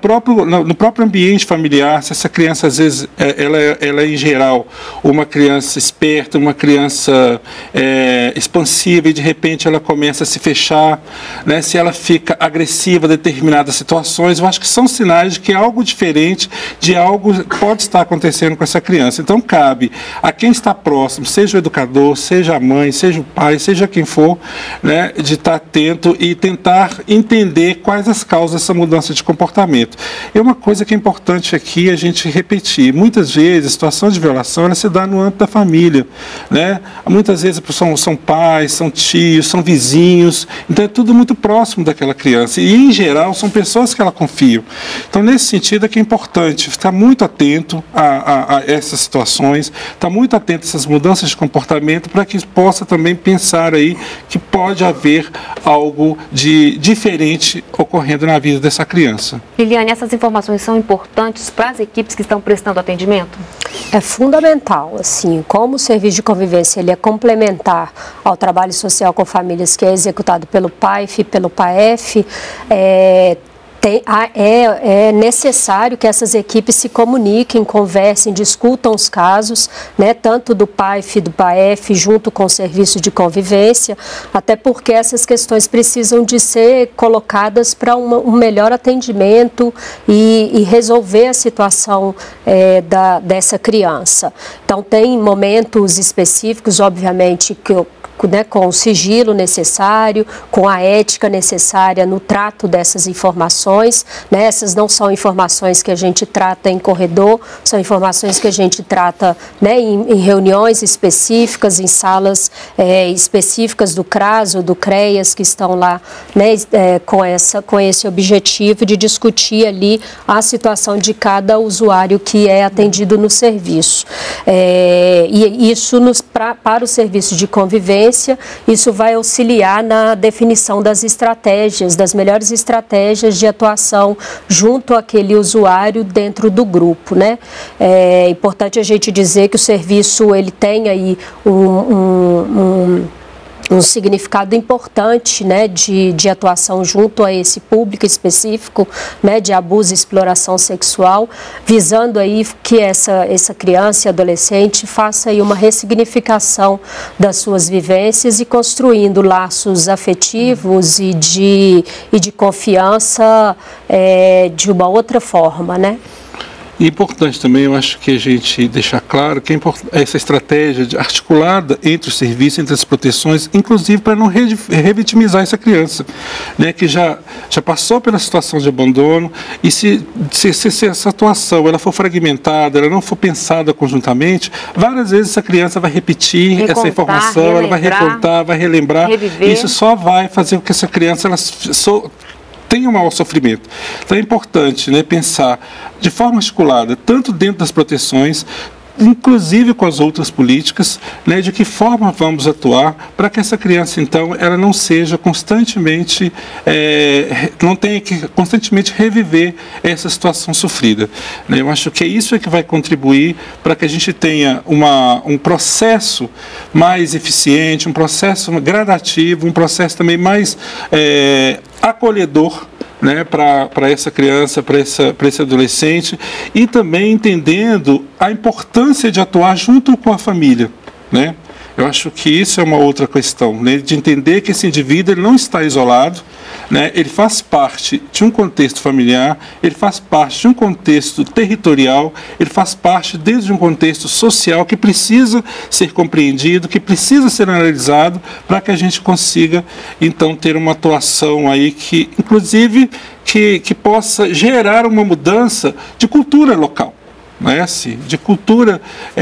No próprio ambiente familiar, se essa criança, às vezes, ela é em geral uma criança esperta, uma criança expansiva, e de repente ela começa a se fechar, né? Se ela fica agressiva a determinadas situações, eu acho que são sinais de que algo diferente, de algo pode estar acontecendo com essa criança. Então, cabe a quem está próximo, seja o educador, seja a mãe, seja o pai, seja quem for, né, de estar atento e tentar entender quais as causas dessa mudança de comportamento. E uma coisa que é importante aqui a gente repetir, muitas vezes a situação de violação ela se dá no âmbito da família, né? Muitas vezes são pais, são tios, são vizinhos, então é tudo muito próximo daquela criança, e em geral são pessoas que ela confia. Então, nesse sentido é que é importante estar muito atento a essas situações, estar muito atento a essas mudanças de comportamento, para que possa também pensar aí que pode haver algo de diferente ocorrendo na vida dessa criança. Liliane, essas informações são importantes para as equipes que estão prestando atendimento? É fundamental, assim, como o serviço de convivência ele é complementar ao trabalho social com famílias que é executado pelo PAIF, pelo PAEF, é necessário que essas equipes se comuniquem, conversem, discutam os casos, né, tanto do PAIF e do PAEF, junto com o serviço de convivência, até porque essas questões precisam de ser colocadas para um melhor atendimento e resolver a situação dessa criança. Então, tem momentos específicos, obviamente, com o sigilo necessário, com a ética necessária no trato dessas informações, né? Essas não são informações que a gente trata em corredor, são informações que a gente trata, né, em reuniões específicas, em salas específicas do CRAS ou do CREAS, que estão lá, né, com esse objetivo de discutir ali a situação de cada usuário que é atendido no serviço. E isso para o serviço de convivência convivência. Isso vai auxiliar na definição das estratégias, das melhores estratégias de atuação junto àquele usuário dentro do grupo, né? É importante a gente dizer que o serviço ele tem aí um significado importante, né, de atuação junto a esse público específico, né, de abuso e exploração sexual, visando aí que essa criança e adolescente faça aí uma ressignificação das suas vivências e construindo laços afetivos e de confiança de uma outra forma, né? E importante também, eu acho que a gente deixar claro que essa estratégia articulada entre os serviços, entre as proteções, inclusive para não revitimizar essa criança, né, que já passou pela situação de abandono, e se essa atuação ela for fragmentada, ela não for pensada conjuntamente, várias vezes essa criança vai repetir essa informação, ela vai recontar, vai relembrar, reviver. Isso só vai fazer com que essa criança tem um maior sofrimento. Então é importante, né, pensar de forma articulada, tanto dentro das proteções, inclusive com as outras políticas, né, de que forma vamos atuar para que essa criança, então, ela não seja constantemente, não tenha que constantemente reviver essa situação sofrida. Eu acho que é isso que vai contribuir para que a gente tenha um processo mais eficiente, um processo gradativo, um processo também mais acolhedor, né, para essa criança, para esse adolescente, e também entendendo a importância de atuar junto com a família, né? Eu acho que isso é uma outra questão, né, de entender que esse indivíduo ele não está isolado, né, ele faz parte de um contexto familiar, ele faz parte de um contexto territorial, ele faz parte desde um contexto social que precisa ser compreendido, que precisa ser analisado para que a gente consiga, então, ter uma atuação aí que, inclusive, que possa gerar uma mudança de cultura local. Né, assim, de cultura,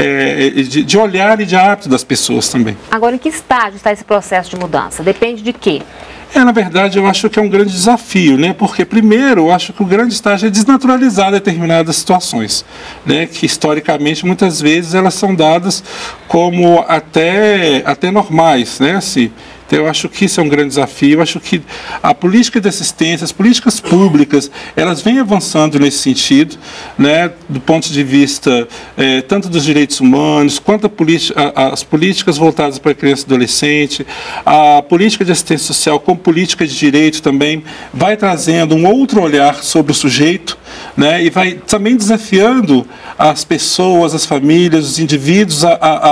de olhar e de hábito das pessoas também. Agora, em que estágio está esse processo de mudança? Depende de quê? Na verdade, eu acho que é um grande desafio, né? Porque, primeiro, eu acho que o grande estágio é desnaturalizar determinadas situações, né? Que, historicamente, muitas vezes, elas são dadas como até normais, né? Assim, então, eu acho que isso é um grande desafio. Eu acho que a política de assistência, as políticas públicas, elas vêm avançando nesse sentido, né, do ponto de vista tanto dos direitos humanos, quanto as políticas voltadas para a criança e adolescente. A política de assistência social como política de direito também vai trazendo um outro olhar sobre o sujeito, né, e vai também desafiando as pessoas, as famílias, os indivíduos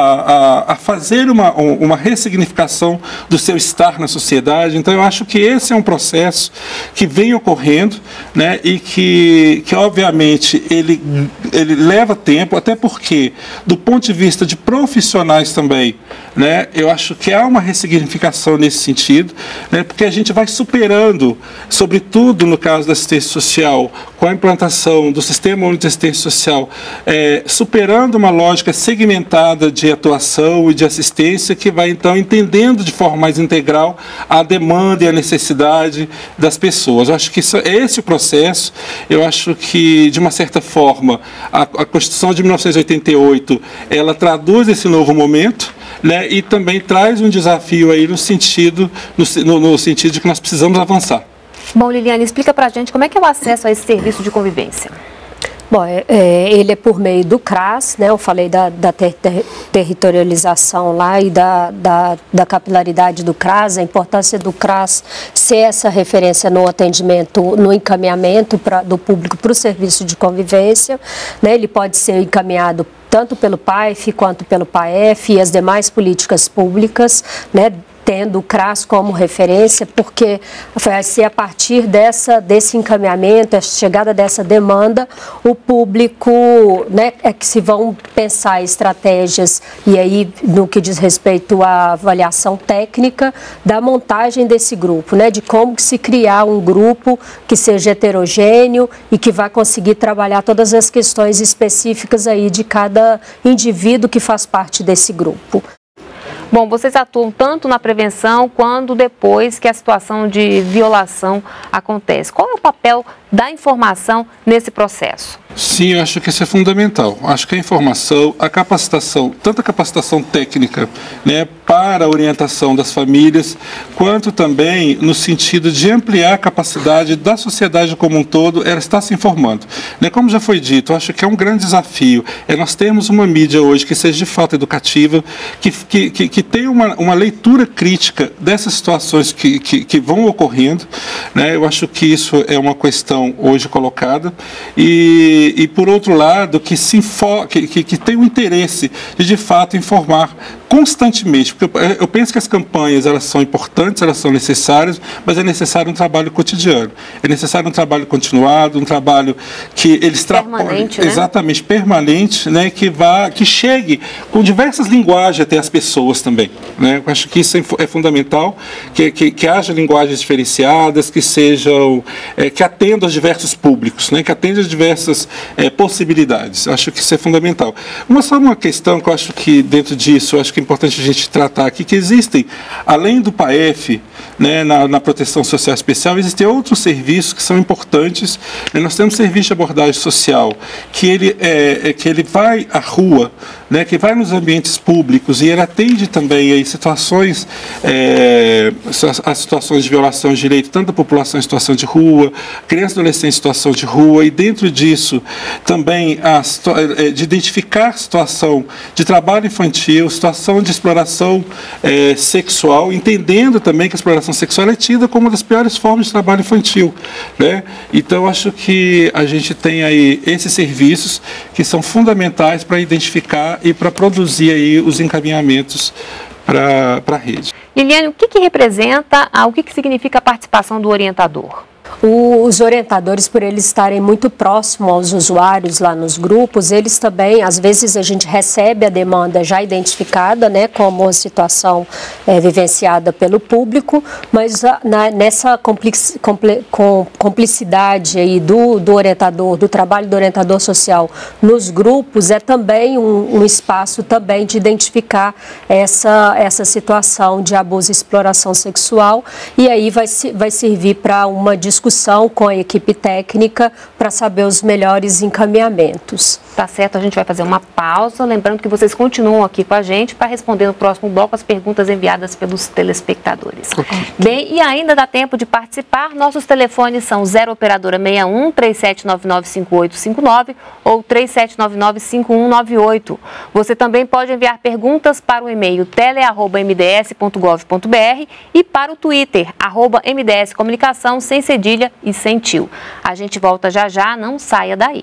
a fazer uma ressignificação do seu estar na sociedade. Então eu acho que esse é um processo que vem ocorrendo, né, e que obviamente ele leva tempo, até porque do ponto de vista de profissionais também, né, eu acho que há uma ressignificação nesse sentido, né, porque a gente vai superando, sobretudo no caso da assistência social, com a implantação do Sistema Único de Assistência Social, superando uma lógica segmentada de atuação e de assistência que vai então entendendo de forma mais integral a demanda e a necessidade das pessoas. Eu acho que é esse o processo. Eu acho que, de uma certa forma, a Constituição de 1988, ela traduz esse novo momento, né, e também traz um desafio aí no sentido de que nós precisamos avançar. Bom, Liliane, explica pra gente como é que é o acesso a esse serviço de convivência. Bom, ele é por meio do CRAS, né? Eu falei da territorialização lá e da capilaridade do CRAS, a importância do CRAS ser essa referência no atendimento, no encaminhamento do público para o serviço de convivência, né? Ele pode ser encaminhado tanto pelo PAEF quanto pelo PAEF e as demais políticas públicas, né? Tendo o CRAS como referência, porque vai ser a partir desse encaminhamento, a chegada dessa demanda, o público, né, é que se vão pensar estratégias, e aí no que diz respeito à avaliação técnica da montagem desse grupo, né, de como que se criar um grupo que seja heterogêneo e que vai conseguir trabalhar todas as questões específicas aí de cada indivíduo que faz parte desse grupo. Bom, vocês atuam tanto na prevenção quanto depois que a situação de violação acontece. Qual é o papel da informação nesse processo? Sim, eu acho que isso é fundamental. Acho que a informação, a capacitação, tanto a capacitação técnica, né, para a orientação das famílias, quanto também no sentido de ampliar a capacidade da sociedade como um todo, ela está se informando. Né, como já foi dito, eu acho que é um grande desafio, nós termos uma mídia hoje que seja de fato educativa, que tenha uma leitura crítica dessas situações que vão ocorrendo. Né, eu acho que isso é uma questão hoje colocada e por outro lado, que tem o interesse de fato informar constantemente, porque eu penso que as campanhas, elas são importantes, elas são necessárias, mas é necessário um trabalho cotidiano, é necessário um trabalho continuado, um trabalho que ele extrapole, exatamente, permanente, né, que chegue com diversas linguagens até as pessoas também, né? Eu acho que isso é fundamental, que haja linguagens diferenciadas, que sejam, que atendam aos diversos públicos, né, que atendam às diversas possibilidades. Eu acho que isso é fundamental. Só uma questão que eu acho que dentro disso, eu acho que é importante a gente tratar aqui, que existem, além do PAEF, né, na proteção social especial, existem outros serviços que são importantes. Nós temos serviço de abordagem social, que ele vai à rua, né, que vai nos ambientes públicos e ele atende também aí situações, as situações de violação de direito, tanto da população em situação de rua, crianças e adolescentes em situação de rua, e dentro disso também de identificar situação de trabalho infantil, situação de exploração sexual, entendendo também que a exploração sexual é tida como uma das piores formas de trabalho infantil, né? Então, acho que a gente tem aí esses serviços que são fundamentais para identificar e para produzir aí os encaminhamentos para a rede. Liliane, o que representa, o que significa a participação do orientador? Os orientadores, por eles estarem muito próximos aos usuários lá nos grupos, eles também, às vezes a gente recebe a demanda já identificada, né, como uma situação vivenciada pelo público, mas nessa cumplicidade aí do orientador, do trabalho do orientador social nos grupos, é também um espaço também de identificar essa situação de abuso e exploração sexual, e aí vai servir para uma discussão com a equipe técnica para saber os melhores encaminhamentos. Tá certo, a gente vai fazer uma pausa, lembrando que vocês continuam aqui com a gente para responder no próximo bloco as perguntas enviadas pelos telespectadores. Bem, e ainda dá tempo de participar, nossos telefones são 0 operadora 61 37995859 ou 37995198. Você também pode enviar perguntas para o e-mail tele@mds.gov.br e para o Twitter @MDS Comunicação sem cedilha e sem tio. A gente volta já já, não saia daí.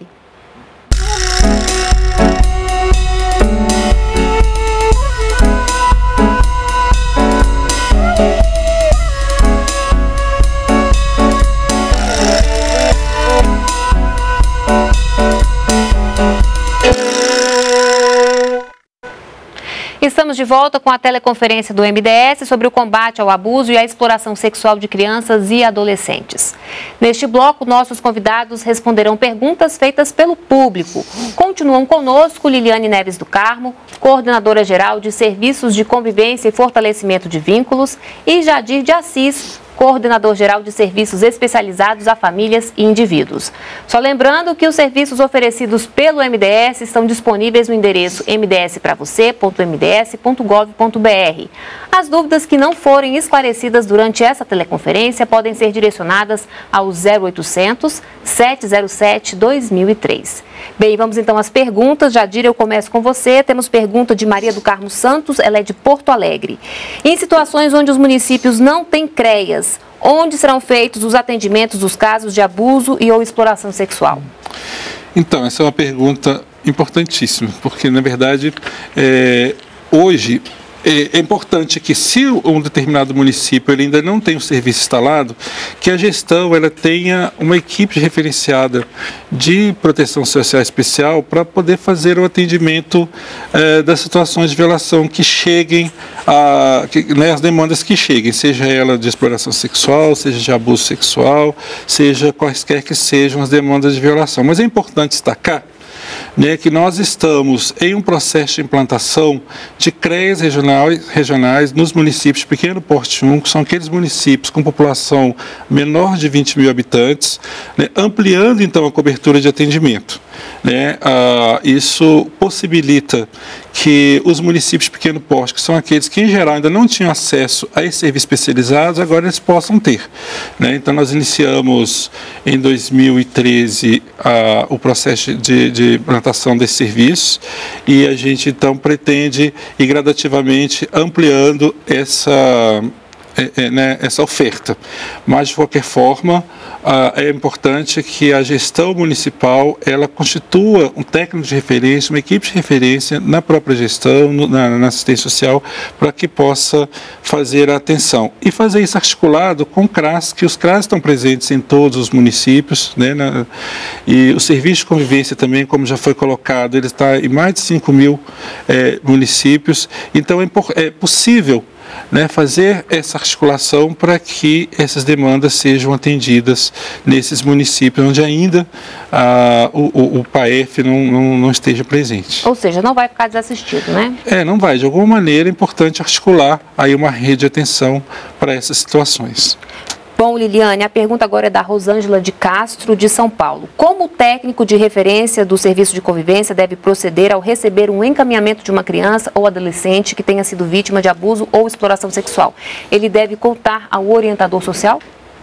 Estamos de volta com a teleconferência do MDS sobre o combate ao abuso e à exploração sexual de crianças e adolescentes. Neste bloco, nossos convidados responderão perguntas feitas pelo público. Continuam conosco Liliane Neves do Carmo, coordenadora geral de Serviços de Convivência e Fortalecimento de Vínculos, e Jadir de Assis, coordenador-geral de serviços especializados a famílias e indivíduos. Só lembrando que os serviços oferecidos pelo MDS estão disponíveis no endereço mdspravocê.mds.gov.br. As dúvidas que não forem esclarecidas durante essa teleconferência podem ser direcionadas ao 0800 707 2003. Bem, vamos então às perguntas. Jadir, eu começo com você. Temos pergunta de Maria do Carmo Santos, ela é de Porto Alegre. Em situações onde os municípios não têm CREAs, onde serão feitos os atendimentos dos casos de abuso e ou exploração sexual? Então, essa é uma pergunta importantíssima, porque, na verdade, hoje é importante que, se um determinado município ele ainda não tem o serviço instalado, que a gestão ela tenha uma equipe referenciada de proteção social especial para poder fazer o atendimento das situações de violação que cheguem, as demandas que cheguem, seja ela de exploração sexual, seja de abuso sexual, seja quaisquer que sejam as demandas de violação. Mas é importante destacar né, que nós estamos em um processo de implantação de CREAs regionais nos municípios de pequeno porte 1, que são aqueles municípios com população menor de 20 mil habitantes, né, ampliando então a cobertura de atendimento. Né? Isso possibilita que os municípios de pequeno porte, que são aqueles que em geral ainda não tinham acesso a esses serviços especializados, agora eles possam ter. Né? Então nós iniciamos em 2013 o processo de implantação desse serviço e a gente então pretende ir gradativamente ampliando essa oferta. Mas, de qualquer forma, é importante que a gestão municipal ela constitua um técnico de referência, uma equipe de referência na própria gestão, na assistência social, para que possa fazer a atenção. E fazer isso articulado com o CRAS, que os CRAS estão presentes em todos os municípios, né, e o serviço de convivência também, como já foi colocado, ele está em mais de 5 mil municípios. Então, é possível, né, fazer essa articulação para que essas demandas sejam atendidas nesses municípios onde ainda o PAEF não esteja presente. Ou seja, não vai ficar desassistido, né? Não vai. De alguma maneira é importante articular aí uma rede de atenção para essas situações. Bom, Liliane, a pergunta agora é da Rosângela de Castro, de São Paulo. Como o técnico de referência do serviço de convivência deve proceder ao receber um encaminhamento de uma criança ou adolescente que tenha sido vítima de abuso ou exploração sexual? Ele deve contar ao orientador social?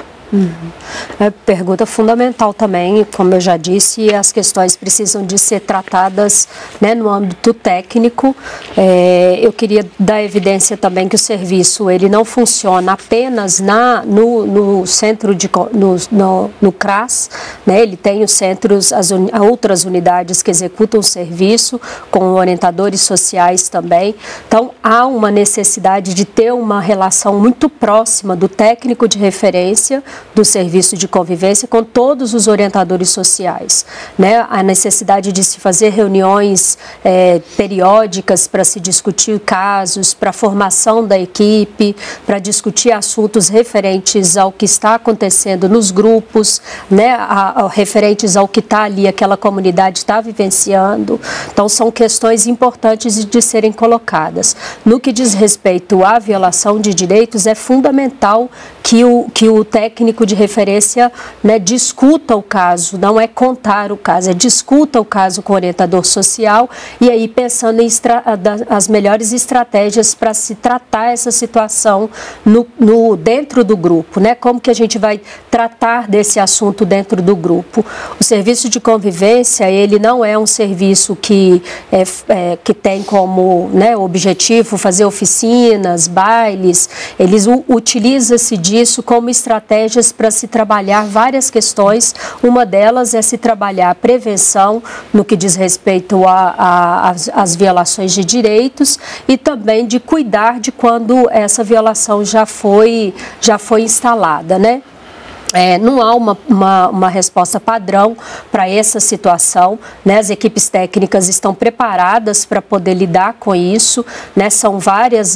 É pergunta fundamental também, como eu já disse, as questões precisam de ser tratadas, né, no âmbito técnico. Eu queria dar evidência também que o serviço ele não funciona apenas no centro no CRAS, né, ele tem os centros, outras unidades que executam o serviço, com orientadores sociais também. Então, há uma necessidade de ter uma relação muito próxima do técnico de referência do serviço de convivência com todos os orientadores sociais, né? A necessidade de se fazer reuniões periódicas para se discutir casos, para a formação da equipe, para discutir assuntos referentes ao que está acontecendo nos grupos, né? Referentes ao que está ali, aquela comunidade está vivenciando. Então, são questões importantes de serem colocadas. No que diz respeito à violação de direitos, é fundamental que o técnico de referência, né, discuta o caso, não é contar o caso, discuta o caso com o orientador social e aí pensando em as melhores estratégias para se tratar essa situação dentro do grupo, né? Como que a gente vai tratar desse assunto dentro do grupo? O serviço de convivência, ele não é um serviço que tem como, né, objetivo fazer oficinas, bailes, eles utilizam-se disso como estratégias para se trabalhar várias questões. Uma delas é se trabalhar a prevenção no que diz respeito às violações de direitos e também de cuidar de quando essa violação já foi instalada, né? Não há uma resposta padrão para essa situação, né? As equipes técnicas estão preparadas para poder lidar com isso, né? São várias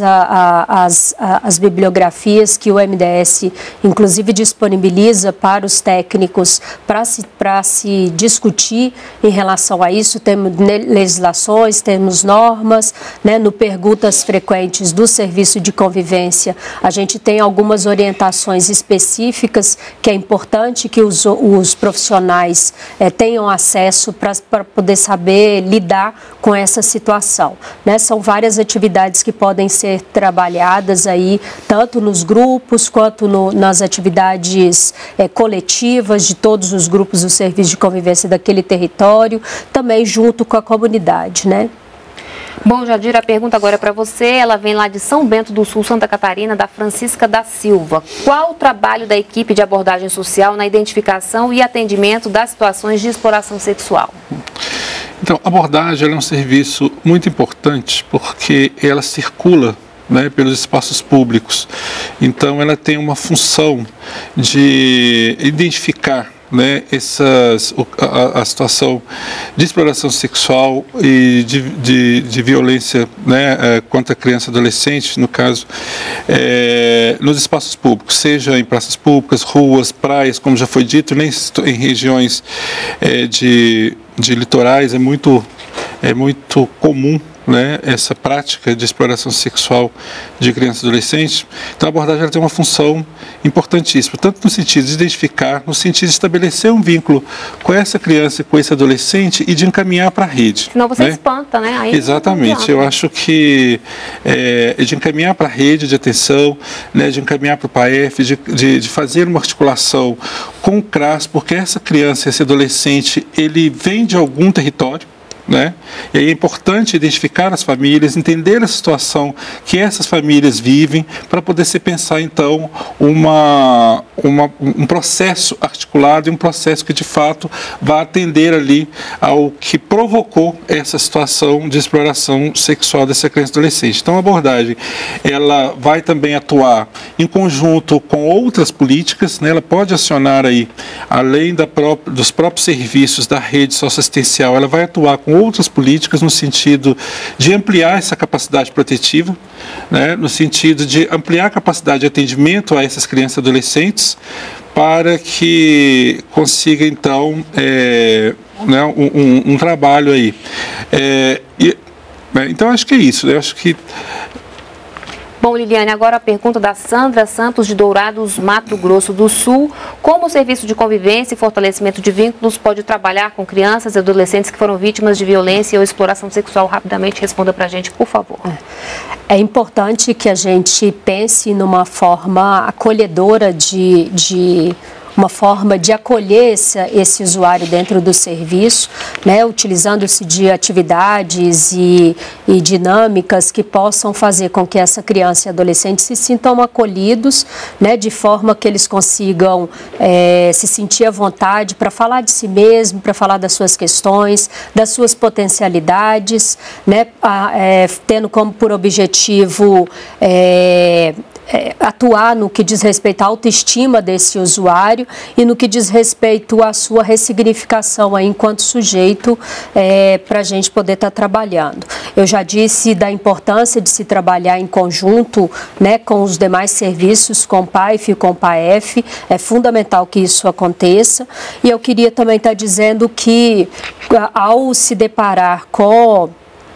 as bibliografias que o MDS, inclusive, disponibiliza para os técnicos para se discutir em relação a isso. Temos legislações, temos normas, né? No Perguntas Frequentes do Serviço de Convivência, a gente tem algumas orientações específicas que é importante que os profissionais tenham acesso para poder saber lidar com essa situação, né? São várias atividades que podem ser trabalhadas aí, tanto nos grupos quanto nas atividades coletivas de todos os grupos do serviço de convivência daquele território, também junto com a comunidade, né? Bom, Jadir, a pergunta agora é para você. Ela vem lá de São Bento do Sul, Santa Catarina, da Francisca da Silva. Qual o trabalho da equipe de abordagem social na identificação e atendimento das situações de exploração sexual? Então, a abordagem é um serviço muito importante porque ela circula, né, pelos espaços públicos. Então, ela tem uma função de identificar, né, a situação de exploração sexual e de violência, né, contra a criança e adolescente, no caso, nos espaços públicos, seja em praças públicas, ruas, praias, como já foi dito, nem em regiões de de litorais é muito comum, né, essa prática de exploração sexual de crianças e adolescentes. Então a abordagem ela tem uma função importantíssima, tanto no sentido de identificar, no sentido de estabelecer um vínculo com essa criança e com esse adolescente e de encaminhar para a rede. Senão você espanta, né? Aí exatamente, eu acho que de encaminhar para a rede de atenção, né, de encaminhar para o PAEF, de fazer uma articulação com o CRAS, porque essa criança, esse adolescente, ele vem de algum território, né? E aí é importante identificar as famílias, entender a situação que essas famílias vivem, para poder se pensar então um processo articulado e um processo que de fato vai atender ali ao que provocou essa situação de exploração sexual dessa criança e adolescente. Então a abordagem ela vai também atuar em conjunto com outras políticas, né? Ela pode acionar aí, além dos próprios serviços da rede socioassistencial, ela vai atuar com outras políticas no sentido de ampliar essa capacidade protetiva, né, no sentido de ampliar a capacidade de atendimento a essas crianças e adolescentes, para que consiga então né, um trabalho aí. Então acho que é isso, eu acho que... Bom, Liliane, agora a pergunta da Sandra Santos de Dourados, Mato Grosso do Sul. Como o Serviço de Convivência e Fortalecimento de Vínculos pode trabalhar com crianças e adolescentes que foram vítimas de violência ou exploração sexual? Rapidamente responda para a gente, por favor. É importante que a gente pense numa forma acolhedora uma forma de acolher esse usuário dentro do serviço, né, utilizando-se de atividades e dinâmicas que possam fazer com que essa criança e adolescente se sintam acolhidos, né, de forma que eles consigam se sentir à vontade para falar de si mesmo, para falar das suas questões, das suas potencialidades, né, tendo como por objetivo atuar no que diz respeito à autoestima desse usuário e no que diz respeito à sua ressignificação aí enquanto sujeito, para a gente poder estar trabalhando. Eu já disse da importância de se trabalhar em conjunto, né, com os demais serviços, com o PAEF e com o PAEF, é fundamental que isso aconteça. E eu queria também estar dizendo que ao se deparar com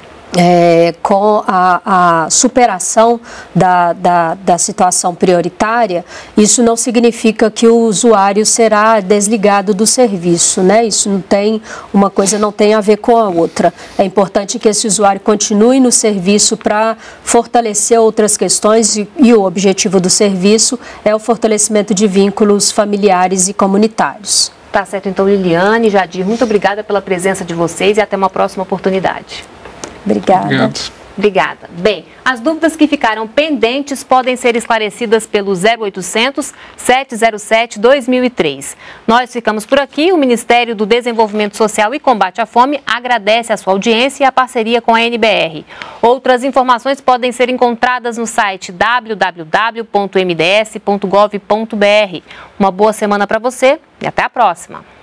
a superação da situação prioritária, isso não significa que o usuário será desligado do serviço, né? Isso não tem, uma coisa não tem a ver com a outra. É importante que esse usuário continue no serviço para fortalecer outras questões e o objetivo do serviço é o fortalecimento de vínculos familiares e comunitários. Tá certo, então, Liliane, Jadir, muito obrigada pela presença de vocês e até uma próxima oportunidade. Obrigada. Obrigada. Bem, as dúvidas que ficaram pendentes podem ser esclarecidas pelo 0800 707 2003. Nós ficamos por aqui. O Ministério do Desenvolvimento Social e Combate à Fome agradece a sua audiência e a parceria com a NBR. Outras informações podem ser encontradas no site www.mds.gov.br. Uma boa semana para você e até a próxima.